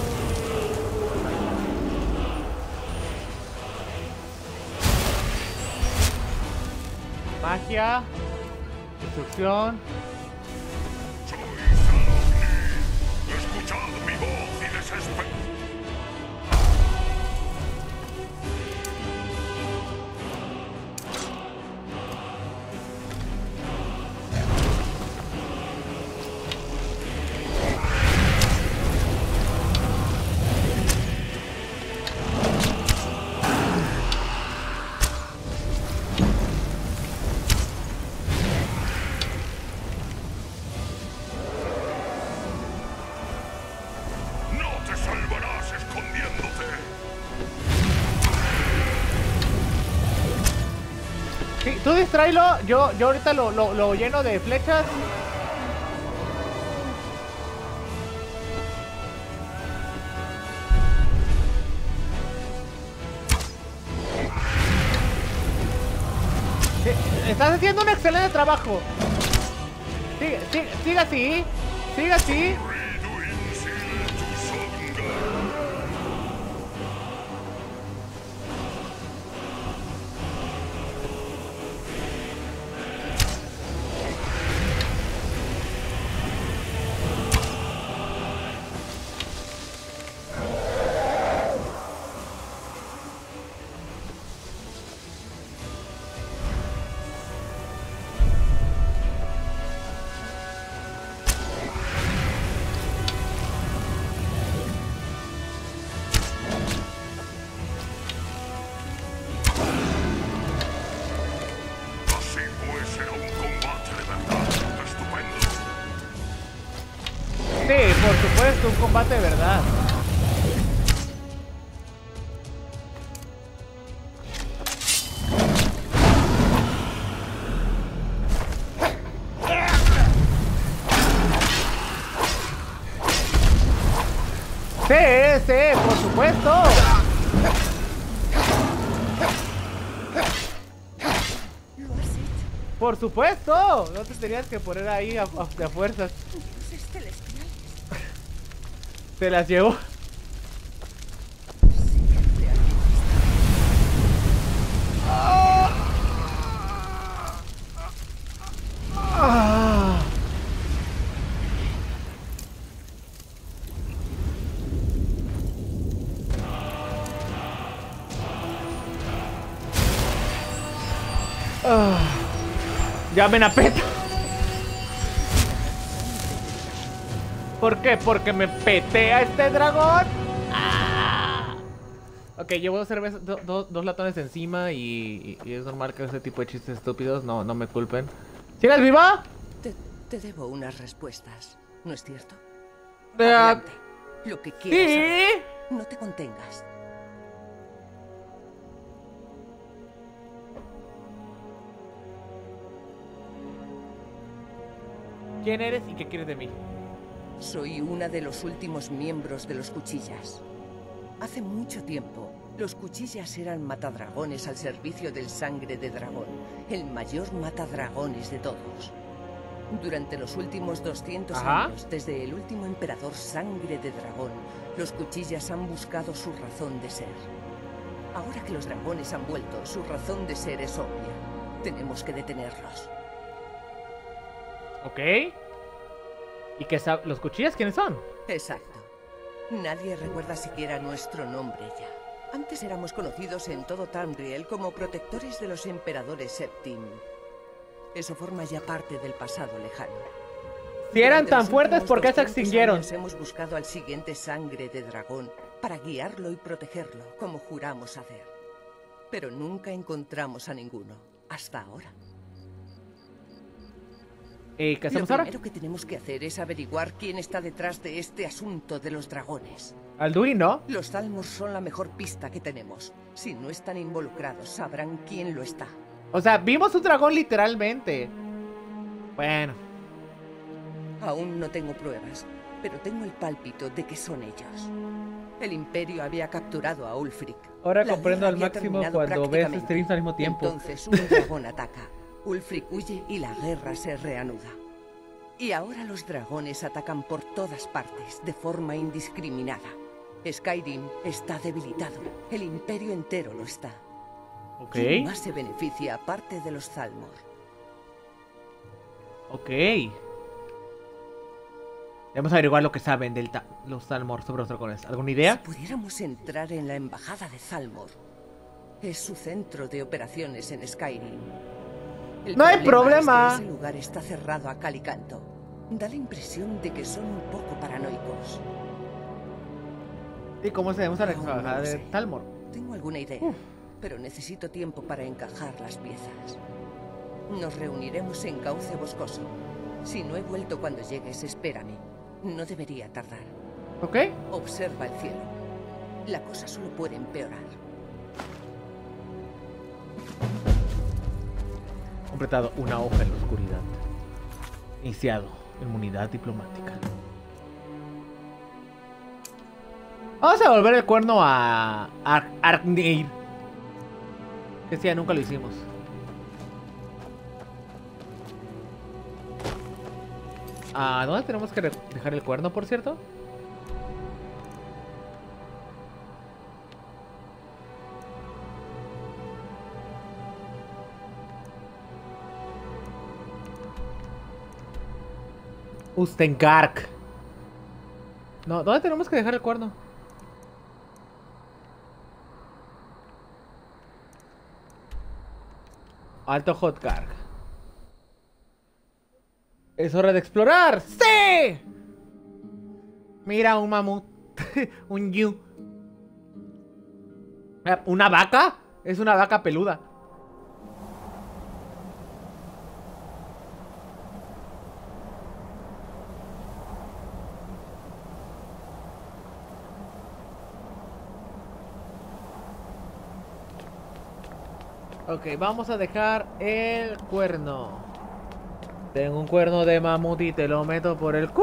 Magia. Destrucción. Soy Salokni. Escuchad mi voz y desespero. Tú distráelo, yo, yo ahorita lo, lo, lo lleno de flechas. Sí, estás haciendo un excelente trabajo. Sigue, sigue, sigue así. Sigue así. Por supuesto, un combate de verdad. Sí, sí, por supuesto. Por supuesto. No te tenías que poner ahí a, a, a fuerzas. Se las llevó. Ah. Ah. Ah. Llamen a Peta. ¿Por qué? Porque me petea este dragón. ¡Ah! Ok, llevo dos cervezas, do, do, dos latones encima y, y, y es normal que ese tipo de chistes estúpidos no, no me culpen. ¿Sigues viva? Te, te debo unas respuestas, ¿no es cierto? Uh, Adelante. Lo que quieras ¿sí? saber. No te contengas. ¿Quién eres y qué quieres de mí? Soy una de los últimos miembros de los Cuchillas. Hace mucho tiempo, los Cuchillas eran matadragones al servicio del Sangre de Dragón, el mayor matadragones de todos. Durante los últimos doscientos Ajá. años, desde el último emperador Sangre de Dragón, los Cuchillas han buscado su razón de ser. Ahora que los dragones han vuelto, su razón de ser es obvia. Tenemos que detenerlos. Ok. ¿Y qué sabe? ¿Los Cuchillas quiénes son? Exacto. Nadie recuerda siquiera nuestro nombre ya. Antes éramos conocidos en todo Tamriel como protectores de los emperadores Septim. Eso forma ya parte del pasado lejano. Si eran Durante tan los fuertes, últimos ¿por qué se doscientos extinguieron? años hemos buscado al siguiente sangre de dragón para guiarlo y protegerlo, como juramos hacer. Pero nunca encontramos a ninguno, hasta ahora. ¿Y qué hacemos Lo ahora? primero que tenemos que hacer es averiguar quién está detrás de este asunto de los dragones. Alduin, ¿no? Los Thalmor son la mejor pista que tenemos. Si no están involucrados, sabrán quién lo está. O sea, vimos un dragón literalmente. Bueno. Aún no tengo pruebas, pero tengo el pálpito de que son ellos. El Imperio había capturado a Ulfric. Ahora La comprendo guerra al había máximo terminado cuando ves prácticamente. streams al mismo tiempo. Entonces un dragón ataca. Ulfric huye y la guerra se reanuda. Y ahora los dragones atacan por todas partes, de forma indiscriminada. Skyrim está debilitado. El Imperio entero lo está. Ok. ¿Quién más se beneficia aparte de los Thalmor? Ok. Vamos a averiguar lo que saben de los Thalmor sobre los dragones. ¿Alguna idea? Si pudiéramos entrar en la embajada de Thalmor. Es su centro de operaciones en Skyrim. El No hay problema. Es que ese lugar está cerrado a cal y canto. Da la impresión de que son un poco paranoicos. ¿Y cómo sabemos a la Aún no embajada lo de sé. Thalmor? Tengo alguna idea, pero necesito tiempo para encajar las piezas. Nos reuniremos en Cauce Boscoso. Si no he vuelto cuando llegues, espérame. No debería tardar. ¿Ok? Observa el cielo. La cosa solo puede empeorar. Completado una hoja en la oscuridad. Iniciado inmunidad diplomática. Vamos a volver el cuerno a Ar Arkneir. Que sí, nunca lo hicimos. ¿A dónde tenemos que dejar el cuerno, por cierto? Ustenkark. No, ¿dónde tenemos que dejar el cuerno? Alto Hotkark. Es hora de explorar. ¡Sí! Mira, un mamut. Un yu. ¿Una vaca? Es una vaca peluda. Ok, vamos a dejar el cuerno. Tengo un cuerno de mamut y te lo meto por el cu.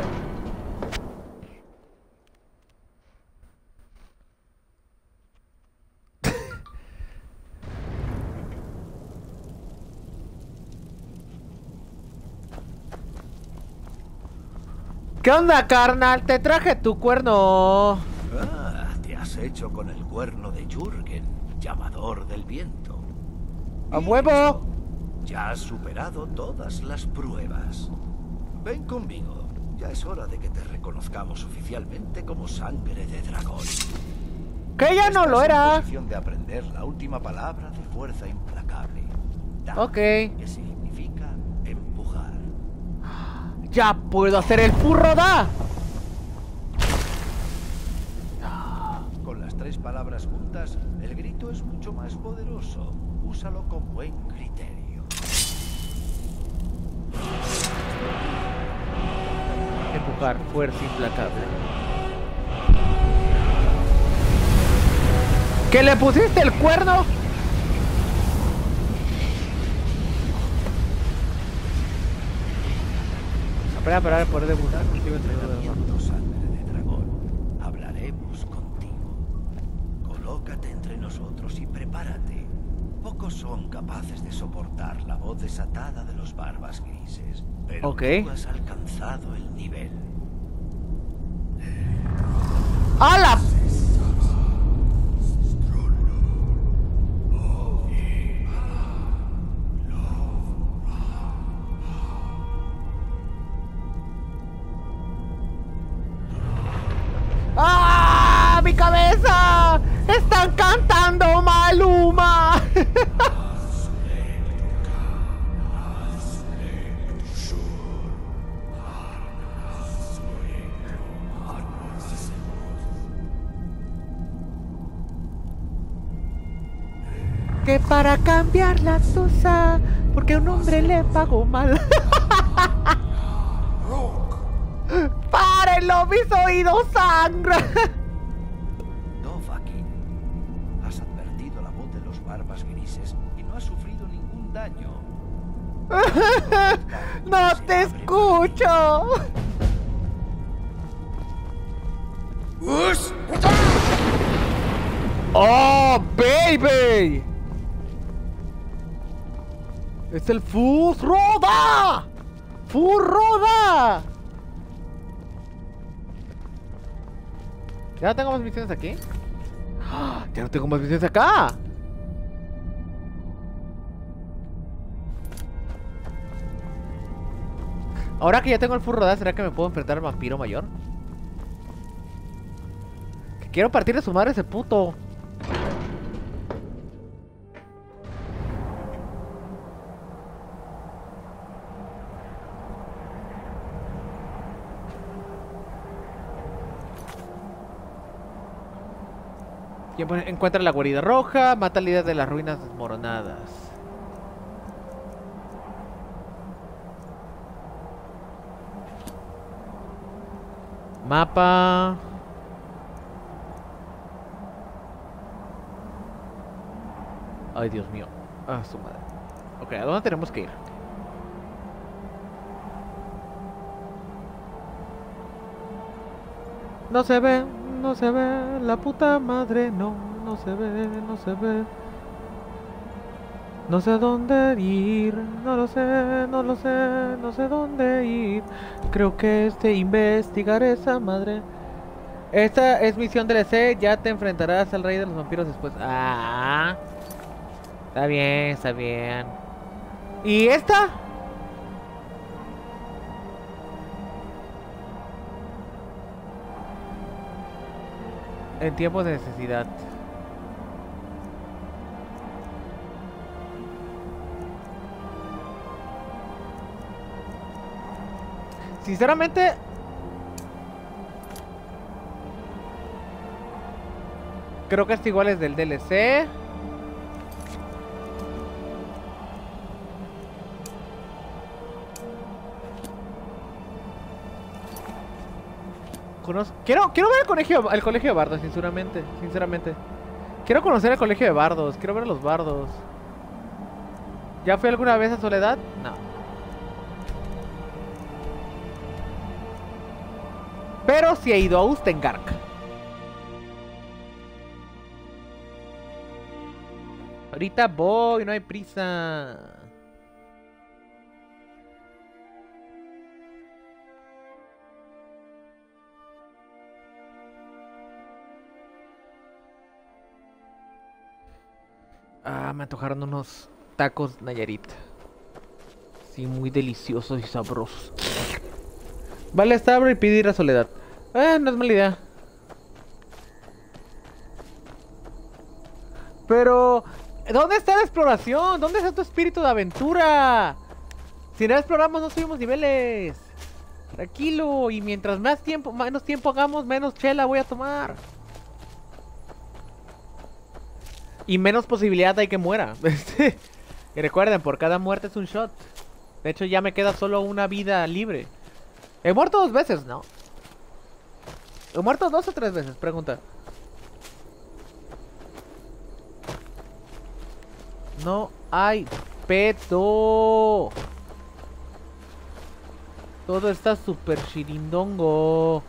¿Qué onda, carnal? Te traje tu cuerno. Ah, te has hecho con el cuerno de Jürgen, llamador del viento. ¡A huevo! Ya has superado todas las pruebas. Ven conmigo. Ya es hora de que te reconozcamos oficialmente como sangre de dragón. ¡Que ya no lo Estás era! en posición de aprender la última palabra de fuerza implacable. Da, Ok. que significa empujar. ¡Ya puedo hacer el furro da! Con las tres palabras juntas, el grito es mucho más poderoso. Úsalo con buen criterio. Empujar, fuerza implacable. ¿Que le pusiste el cuerno? Espera, para poder debutar. Entrenamiento sangre de dragón. Hablaremos contigo. Colócate entre nosotros y prepárate. Pocos son capaces de soportar la voz desatada de los barbas grises. Pero Ok. tú has alcanzado el nivel. ¡Hala! ¡Ah! ¡Mi cabeza! ¡Están cantando Maluma! Que para cambiar la tusa, porque un hombre le pagó mal. ¡Párenlo! ¡Mis oídos sangran! Dovahkiin, has advertido la voz de los barbas grises y no has sufrido ningún daño. ¡No te escucho! ¡Oh, baby! ¡Es el Fusroda! ¡Fusroda! ¿Ya no tengo más misiones aquí? ¡Ah! ¡Ya no tengo más misiones acá! Ahora que ya tengo el Fusroda, ¿será que me puedo enfrentar al vampiro mayor? Que quiero partir de su madre ese puto. Encuentra la guarida roja, mata al líder de las ruinas desmoronadas. Mapa. Ay, Dios mío. Ah, su madre. Ok, ¿a dónde tenemos que ir? No se ve, no se ve, la puta madre, no, no se ve, no se ve. No sé dónde ir, no lo sé, no lo sé, no sé dónde ir. Creo que este investigar esa madre. Esta es misión D L C, ya te enfrentarás al rey de los vampiros después. Ah, está bien, está bien. ¿Y esta? En tiempos de necesidad. Sinceramente, creo que esto igual es del D L C. Conozco... Quiero, quiero ver el colegio, el colegio de bardos, sinceramente, sinceramente. Quiero conocer el colegio de bardos, quiero ver a los bardos. ¿Ya fui alguna vez a Soledad? No. Pero sí he ido a Ustengark. Ahorita voy, no hay prisa. Ah, me antojaron unos tacos Nayarit. Sí, muy deliciosos y sabrosos. Vale, establo y pedir a Soledad. Eh, no es mala idea. Pero... ¿dónde está la exploración? ¿Dónde está tu espíritu de aventura? Si no exploramos no subimos niveles. Tranquilo. Y mientras más tiempo, menos tiempo hagamos, menos chela voy a tomar. Y menos posibilidad hay que muera. Y recuerden, por cada muerte es un shot. De hecho ya me queda solo una vida libre. He muerto dos veces, ¿no? ¿He muerto dos o tres veces? Pregunta. No hay pedo. Todo está súper chirindongo.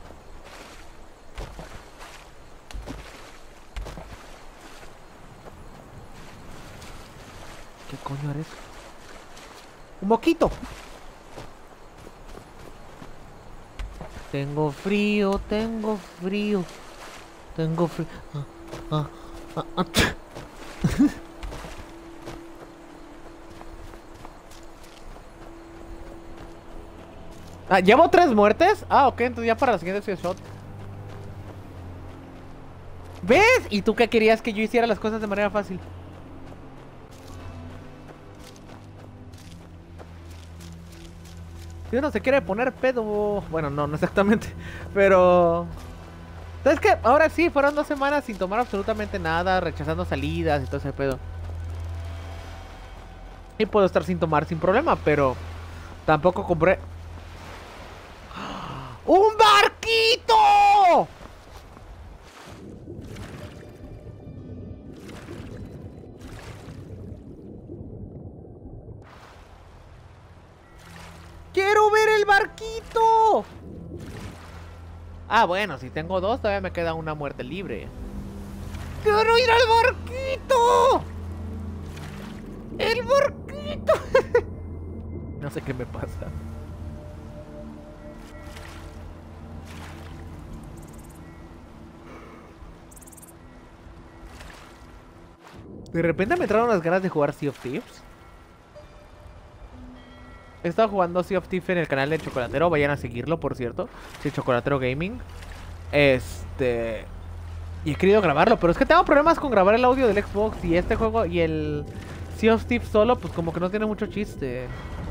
¿Qué coño eres? ¡Un moquito! Tengo frío, tengo frío. Tengo frío. Ah, ah, ah, ah. Ah, ¿llevo tres muertes? Ah, ok, entonces ya para la siguiente sí es shot. ¿Ves? ¿Y tú qué querías? Que yo hiciera las cosas de manera fácil. Si uno se quiere poner pedo... Bueno, no, no exactamente. Pero... ¿Sabes qué? Ahora sí, fueron dos semanas sin tomar absolutamente nada, rechazando salidas y todo ese pedo. Y puedo estar sin tomar sin problema, pero... Tampoco compré... ¡Un barquito! ¡Quiero ver el barquito! Ah, bueno, si tengo dos, todavía me queda una muerte libre. ¡Quiero ir al barquito! ¡El barquito! No sé qué me pasa. De repente me entraron las ganas de jugar Sea of Thieves. He estado jugando Sea of Thieves en el canal de Chocolatero. Vayan a seguirlo, por cierto. Sí, Chocolatero Gaming. Este... Y he querido grabarlo, pero es que tengo problemas con grabar el audio del Xbox. Y este juego y el Sea of Thieves solo, pues como que no tiene mucho chiste.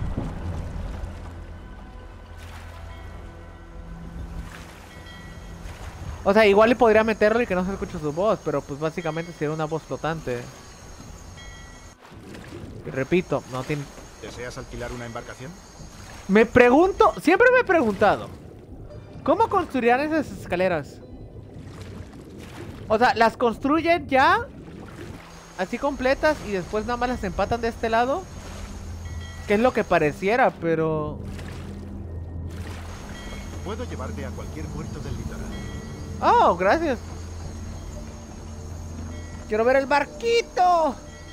O sea, igual le podría meterlo y que no se escuche su voz, pero pues básicamente sería una voz flotante. Y repito, no tiene... ¿Deseas alquilar una embarcación? Me pregunto, siempre me he preguntado, ¿cómo construirán esas escaleras? O sea, ¿las construyen ya? Así completas y después nada más las empatan de este lado. Que es lo que pareciera, pero... Puedo llevarte a cualquier puerto del litoral. Oh, gracias. Quiero ver el barquito.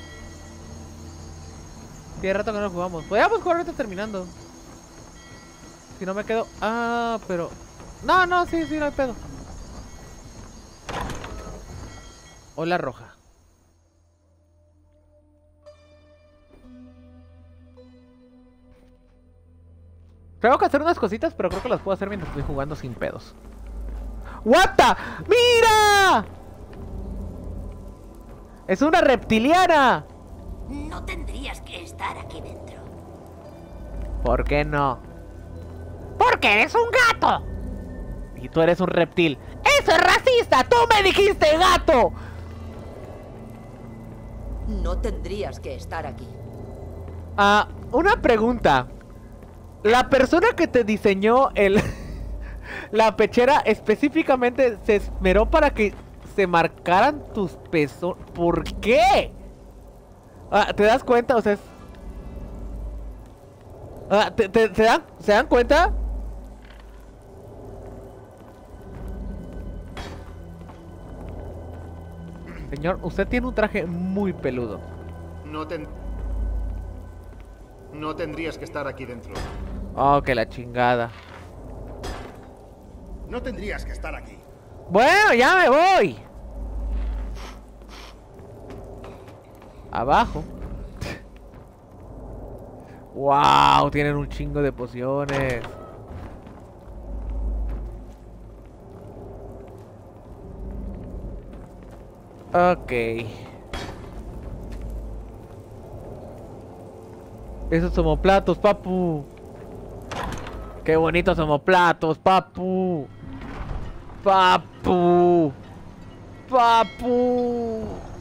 Tiene rato que no jugamos. Podríamos jugar ahorita terminando. Si no me quedo... Ah, pero... No, no, sí, sí, no hay pedo. Hola, roja. Tengo que hacer unas cositas, pero creo que las puedo hacer mientras estoy jugando sin pedos. ¡What the! ¡Mira! ¡Es una reptiliana! No tendrías que estar aquí dentro. ¿Por qué no? ¡Porque eres un gato! Y tú eres un reptil. ¡Eso es racista! ¡Tú me dijiste gato! No tendrías que estar aquí. Ah, una pregunta. La persona que te diseñó el... la pechera específicamente se esmeró para que se marcaran tus pezones. ¿Por qué? Ah, ¿te das cuenta? O sea, es... Ah, ¿te, te, te dan, ¿se dan cuenta? Señor, usted tiene un traje muy peludo. No ten... No tendrías que estar aquí dentro. Oh, que la chingada. No tendrías que estar aquí. Bueno, ya me voy. Abajo. Wow, tienen un chingo de pociones. Ok. Esos omoplatos, papu. Qué bonitos omoplatos, papu. Papu. Papu.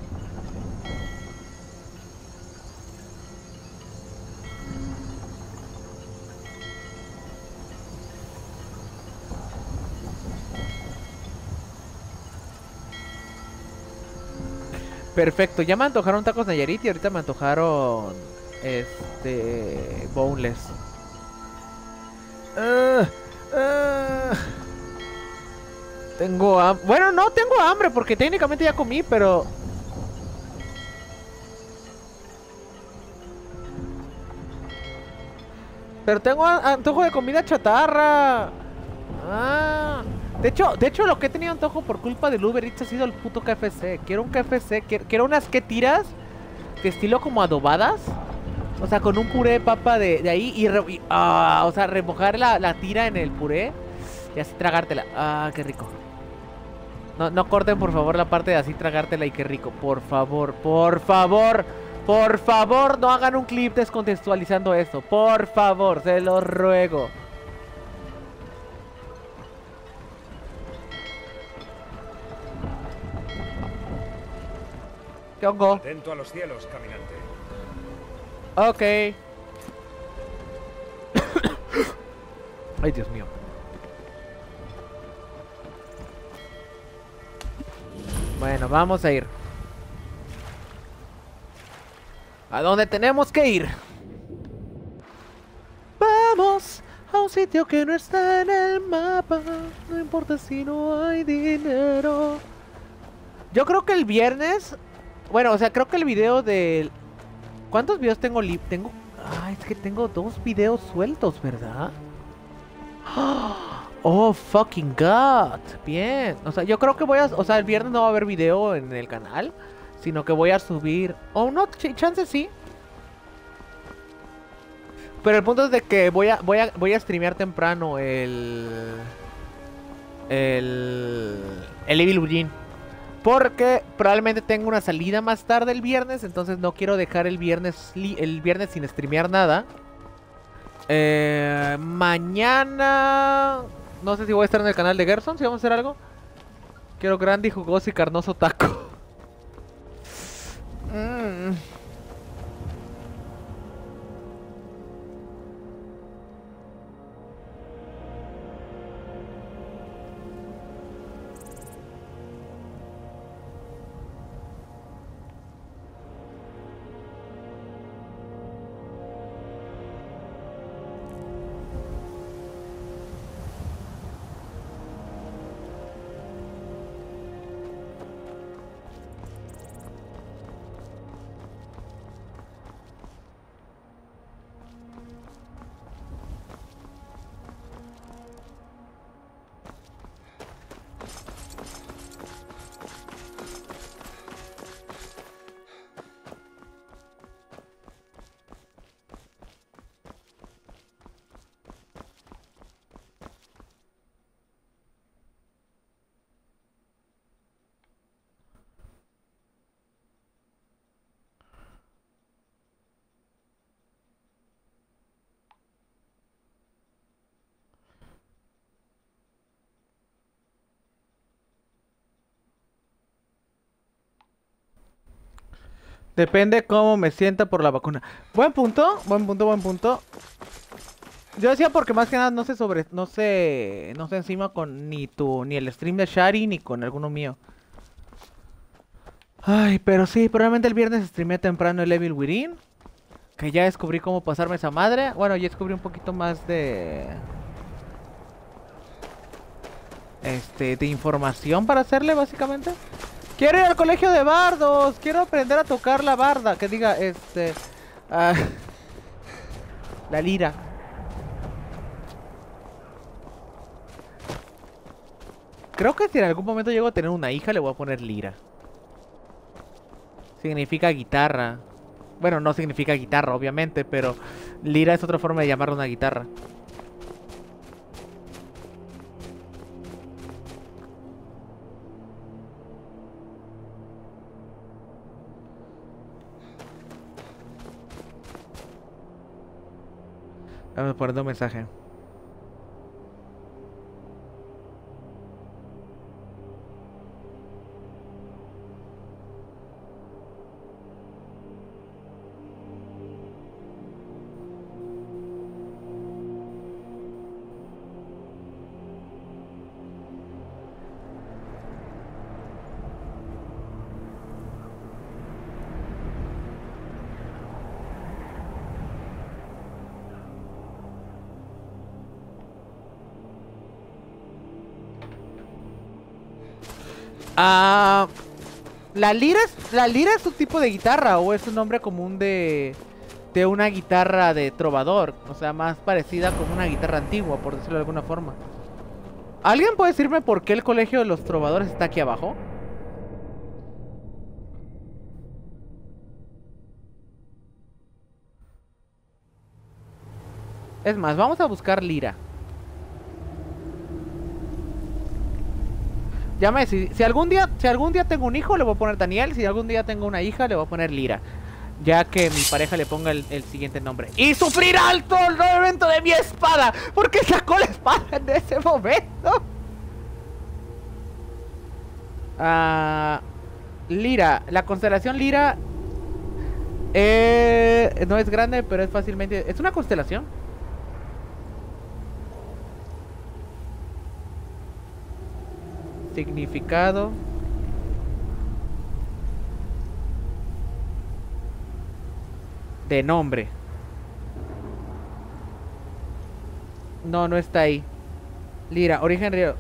Perfecto, ya me antojaron tacos Nayarit y ahorita me antojaron este boneless. Uh, uh, tengo hambre. Bueno, no tengo hambre porque técnicamente ya comí, pero Pero tengo antojo de comida chatarra. Ah. De hecho, de hecho lo que he tenido antojo por culpa del Uber Eats ha sido el puto K F C. Quiero un K F C, quiero, quiero unas que tiras de estilo como adobadas. O sea, con un puré de papa de, de ahí y, re, y ah, o sea, remojar la, la tira en el puré y así tragártela. Ah, qué rico. No, no corten por favor la parte de así tragártela y qué rico. Por favor, por favor, por favor, no hagan un clip descontextualizando esto. Por favor, se los ruego. ¿Qué hongo? Atento a los cielos, caminante. Ok. Ay, Dios mío. Bueno, vamos a ir. ¿A dónde tenemos que ir? Vamos a un sitio que no está en el mapa. No importa si no hay dinero. Yo creo que el viernes... Bueno, o sea, creo que el video del... ¿Cuántos videos tengo li... Tengo... Ah, es que tengo dos videos sueltos, ¿verdad? Oh, fucking god. Bien. O sea, yo creo que voy a... O sea, el viernes no va a haber video en el canal, sino que voy a subir... Oh, no, ch chance sí. Pero el punto es de que voy a, voy a, voy a streamear temprano el... El... El Evil Within. Porque probablemente tengo una salida más tarde el viernes. Entonces no quiero dejar el viernes, el viernes sin streamear nada. Eh, mañana... No sé si voy a estar en el canal de Gerson, si vamos a hacer algo. Quiero grande y jugoso y carnoso taco. mm. Depende cómo me sienta por la vacuna. Buen punto, buen punto, buen punto. Yo decía porque más que nada no se sobre, no se, no se encima con ni tu, ni el stream de Shari ni con alguno mío. Ay, pero sí, probablemente el viernes streamé temprano el Evil Within, que ya descubrí cómo pasarme esa madre. Bueno, ya descubrí un poquito más de, este, de información para hacerle básicamente. Quiero ir al colegio de bardos. Quiero aprender a tocar la barda. Que diga, este... Uh, la lira. Creo que si en algún momento llego a tener una hija, le voy a poner lira. Significa guitarra. Bueno, no significa guitarra, obviamente, pero lira es otra forma de llamarle una guitarra. Vamos a poner un mensaje. Ah, la lira es, la lira es un tipo de guitarra o es un nombre común de de una guitarra de trovador, o sea, más parecida como una guitarra antigua, por decirlo de alguna forma. ¿Alguien puede decirme por qué el colegio de los trovadores está aquí abajo? Es más, vamos a buscar lira. Ya me decidí. Si algún día, si algún día tengo un hijo, le voy a poner Daniel. Si algún día tengo una hija, le voy a poner Lyra. Ya que mi pareja le ponga el, el siguiente nombre. Y sufrir alto el evento de mi espada. ¿Por qué sacó la espada en ese momento? Ah, Lyra. La constelación Lyra eh, no es grande, pero es fácilmente... ¿Es una constelación? Significado. De nombre. No, no está ahí. Lira, origen río.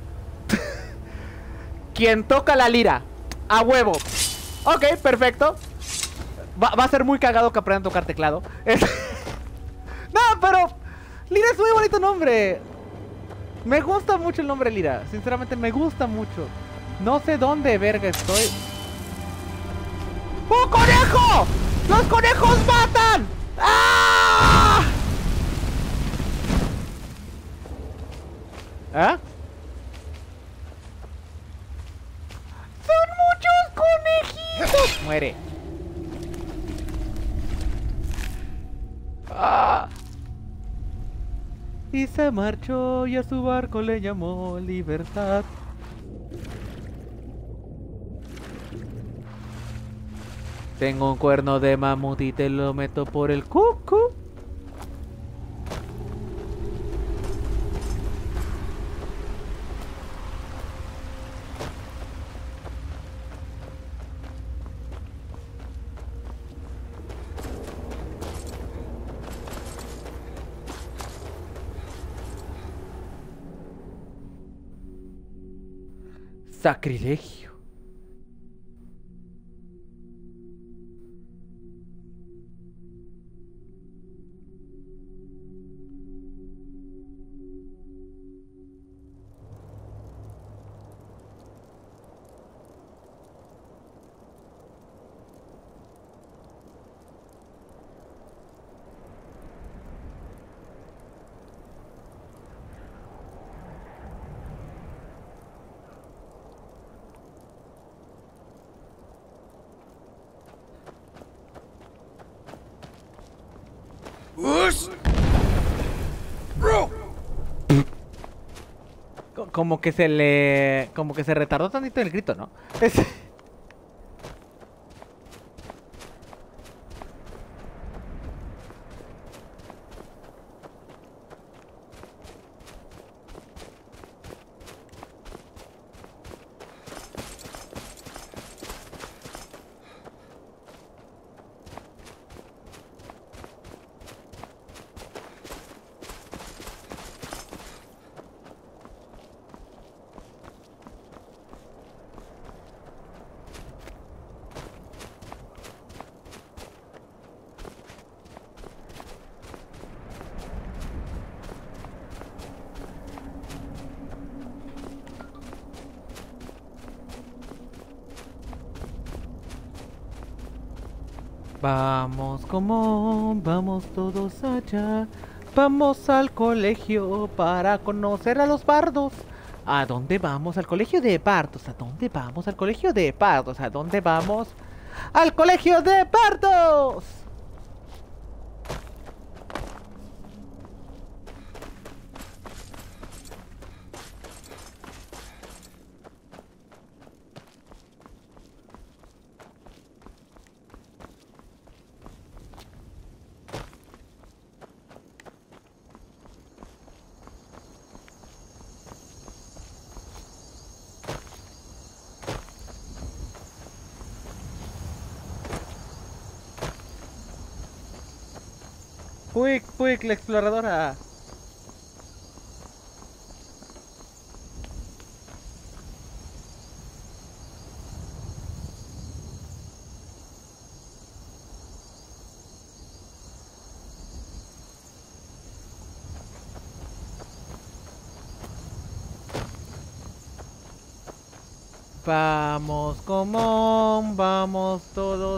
¿Quién toca la lira? A huevo. Ok, perfecto. Va, va a ser muy cagado que aprendan a tocar teclado. Es... no, pero Lira es muy bonito nombre. Me gusta mucho el nombre Lira. Sinceramente me gusta mucho. No sé dónde verga estoy. ¡Oh, conejo! ¡Los conejos matan! ¡Ah! ¿Ah? ¡Son muchos conejitos! Muere. ¡Ah! Y se marchó y a su barco le llamó Libertad. Tengo un cuerno de mamut y te lo meto por el cucu. Sacrilegio. Como que se le... Como que se retardó tantito el grito, ¿no? Es... Vamos como, vamos todos allá. Vamos al colegio para conocer a los bardos. ¿A dónde vamos? Al colegio de bardos. ¿A dónde vamos? Al colegio de bardos. ¿A dónde vamos? ¡Al colegio de bardos! Puig, Puig, la exploradora. Vamos, como vamos todos.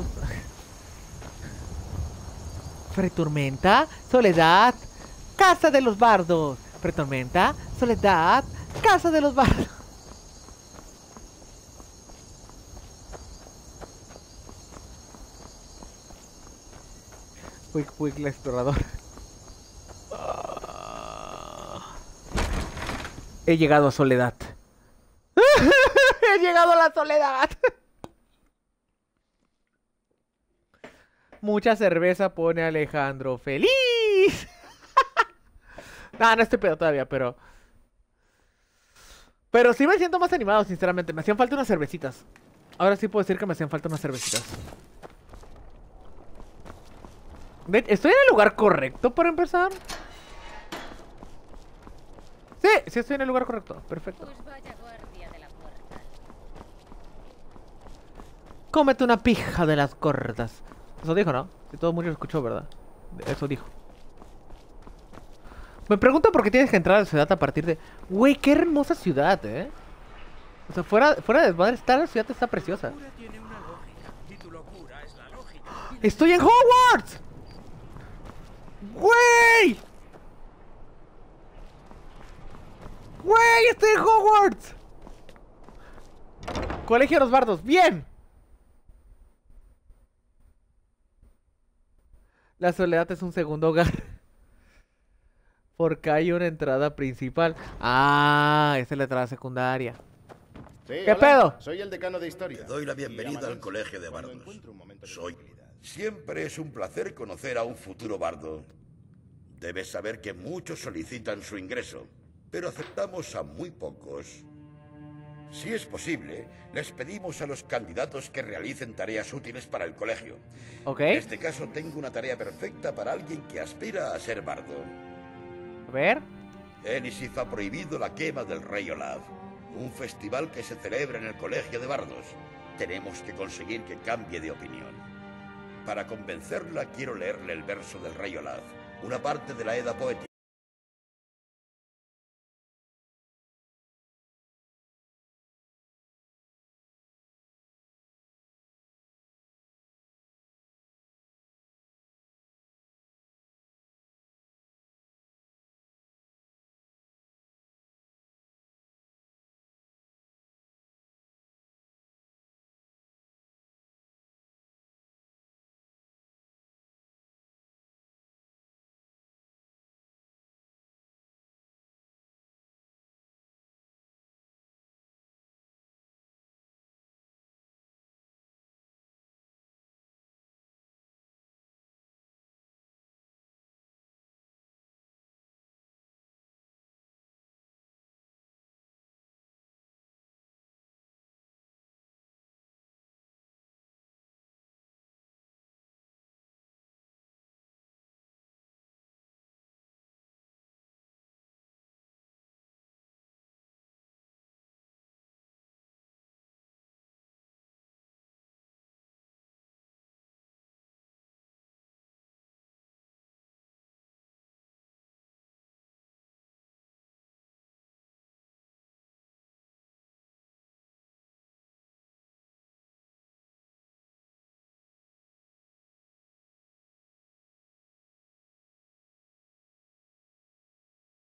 Fretormenta, Soledad, Casa de los Bardos. Fretormenta, Soledad, Casa de los Bardos. Puig Puig la exploradora. He llegado a Soledad. He llegado a la Soledad. Mucha cerveza pone a Alejandro feliz. No, no estoy pedo todavía, pero... Pero sí me siento más animado, sinceramente. Me hacían falta unas cervecitas. Ahora sí puedo decir que me hacían falta unas cervecitas. ¿Estoy en el lugar correcto para empezar? Sí, sí estoy en el lugar correcto. Perfecto. Pues vaya guardia de la puerta. Cómete una pija de las gordas. Eso dijo, ¿no? Si todo el mundo lo escuchó, ¿verdad? Eso dijo. Me pregunto por qué tienes que entrar a la ciudad a partir de... Güey, qué hermosa ciudad, ¿eh? O sea, fuera, fuera de desmadre, está, la ciudad está preciosa. ¡Estoy en Hogwarts! ¡Güey! ¡Güey! ¡Estoy en Hogwarts! Colegio de los Bardos, ¡bien! La Soledad es un segundo hogar. Porque hay una entrada principal. Ah, esa es la entrada secundaria. Sí, ¿Qué hola, pedo? Soy el decano de historia. Te doy la bienvenida al Colegio de Bardos. Soy... Siempre es un placer conocer a un futuro bardo. Debes saber que muchos solicitan su ingreso, pero aceptamos a muy pocos. Si es posible, les pedimos a los candidatos que realicen tareas útiles para el colegio. Ok. En este caso tengo una tarea perfecta para alguien que aspira a ser bardo. A ver. Enisif ha prohibido la quema del Rey Olaf, un festival que se celebra en el Colegio de Bardos. Tenemos que conseguir que cambie de opinión. Para convencerla quiero leerle el verso del Rey Olaf, una parte de la Edda poética.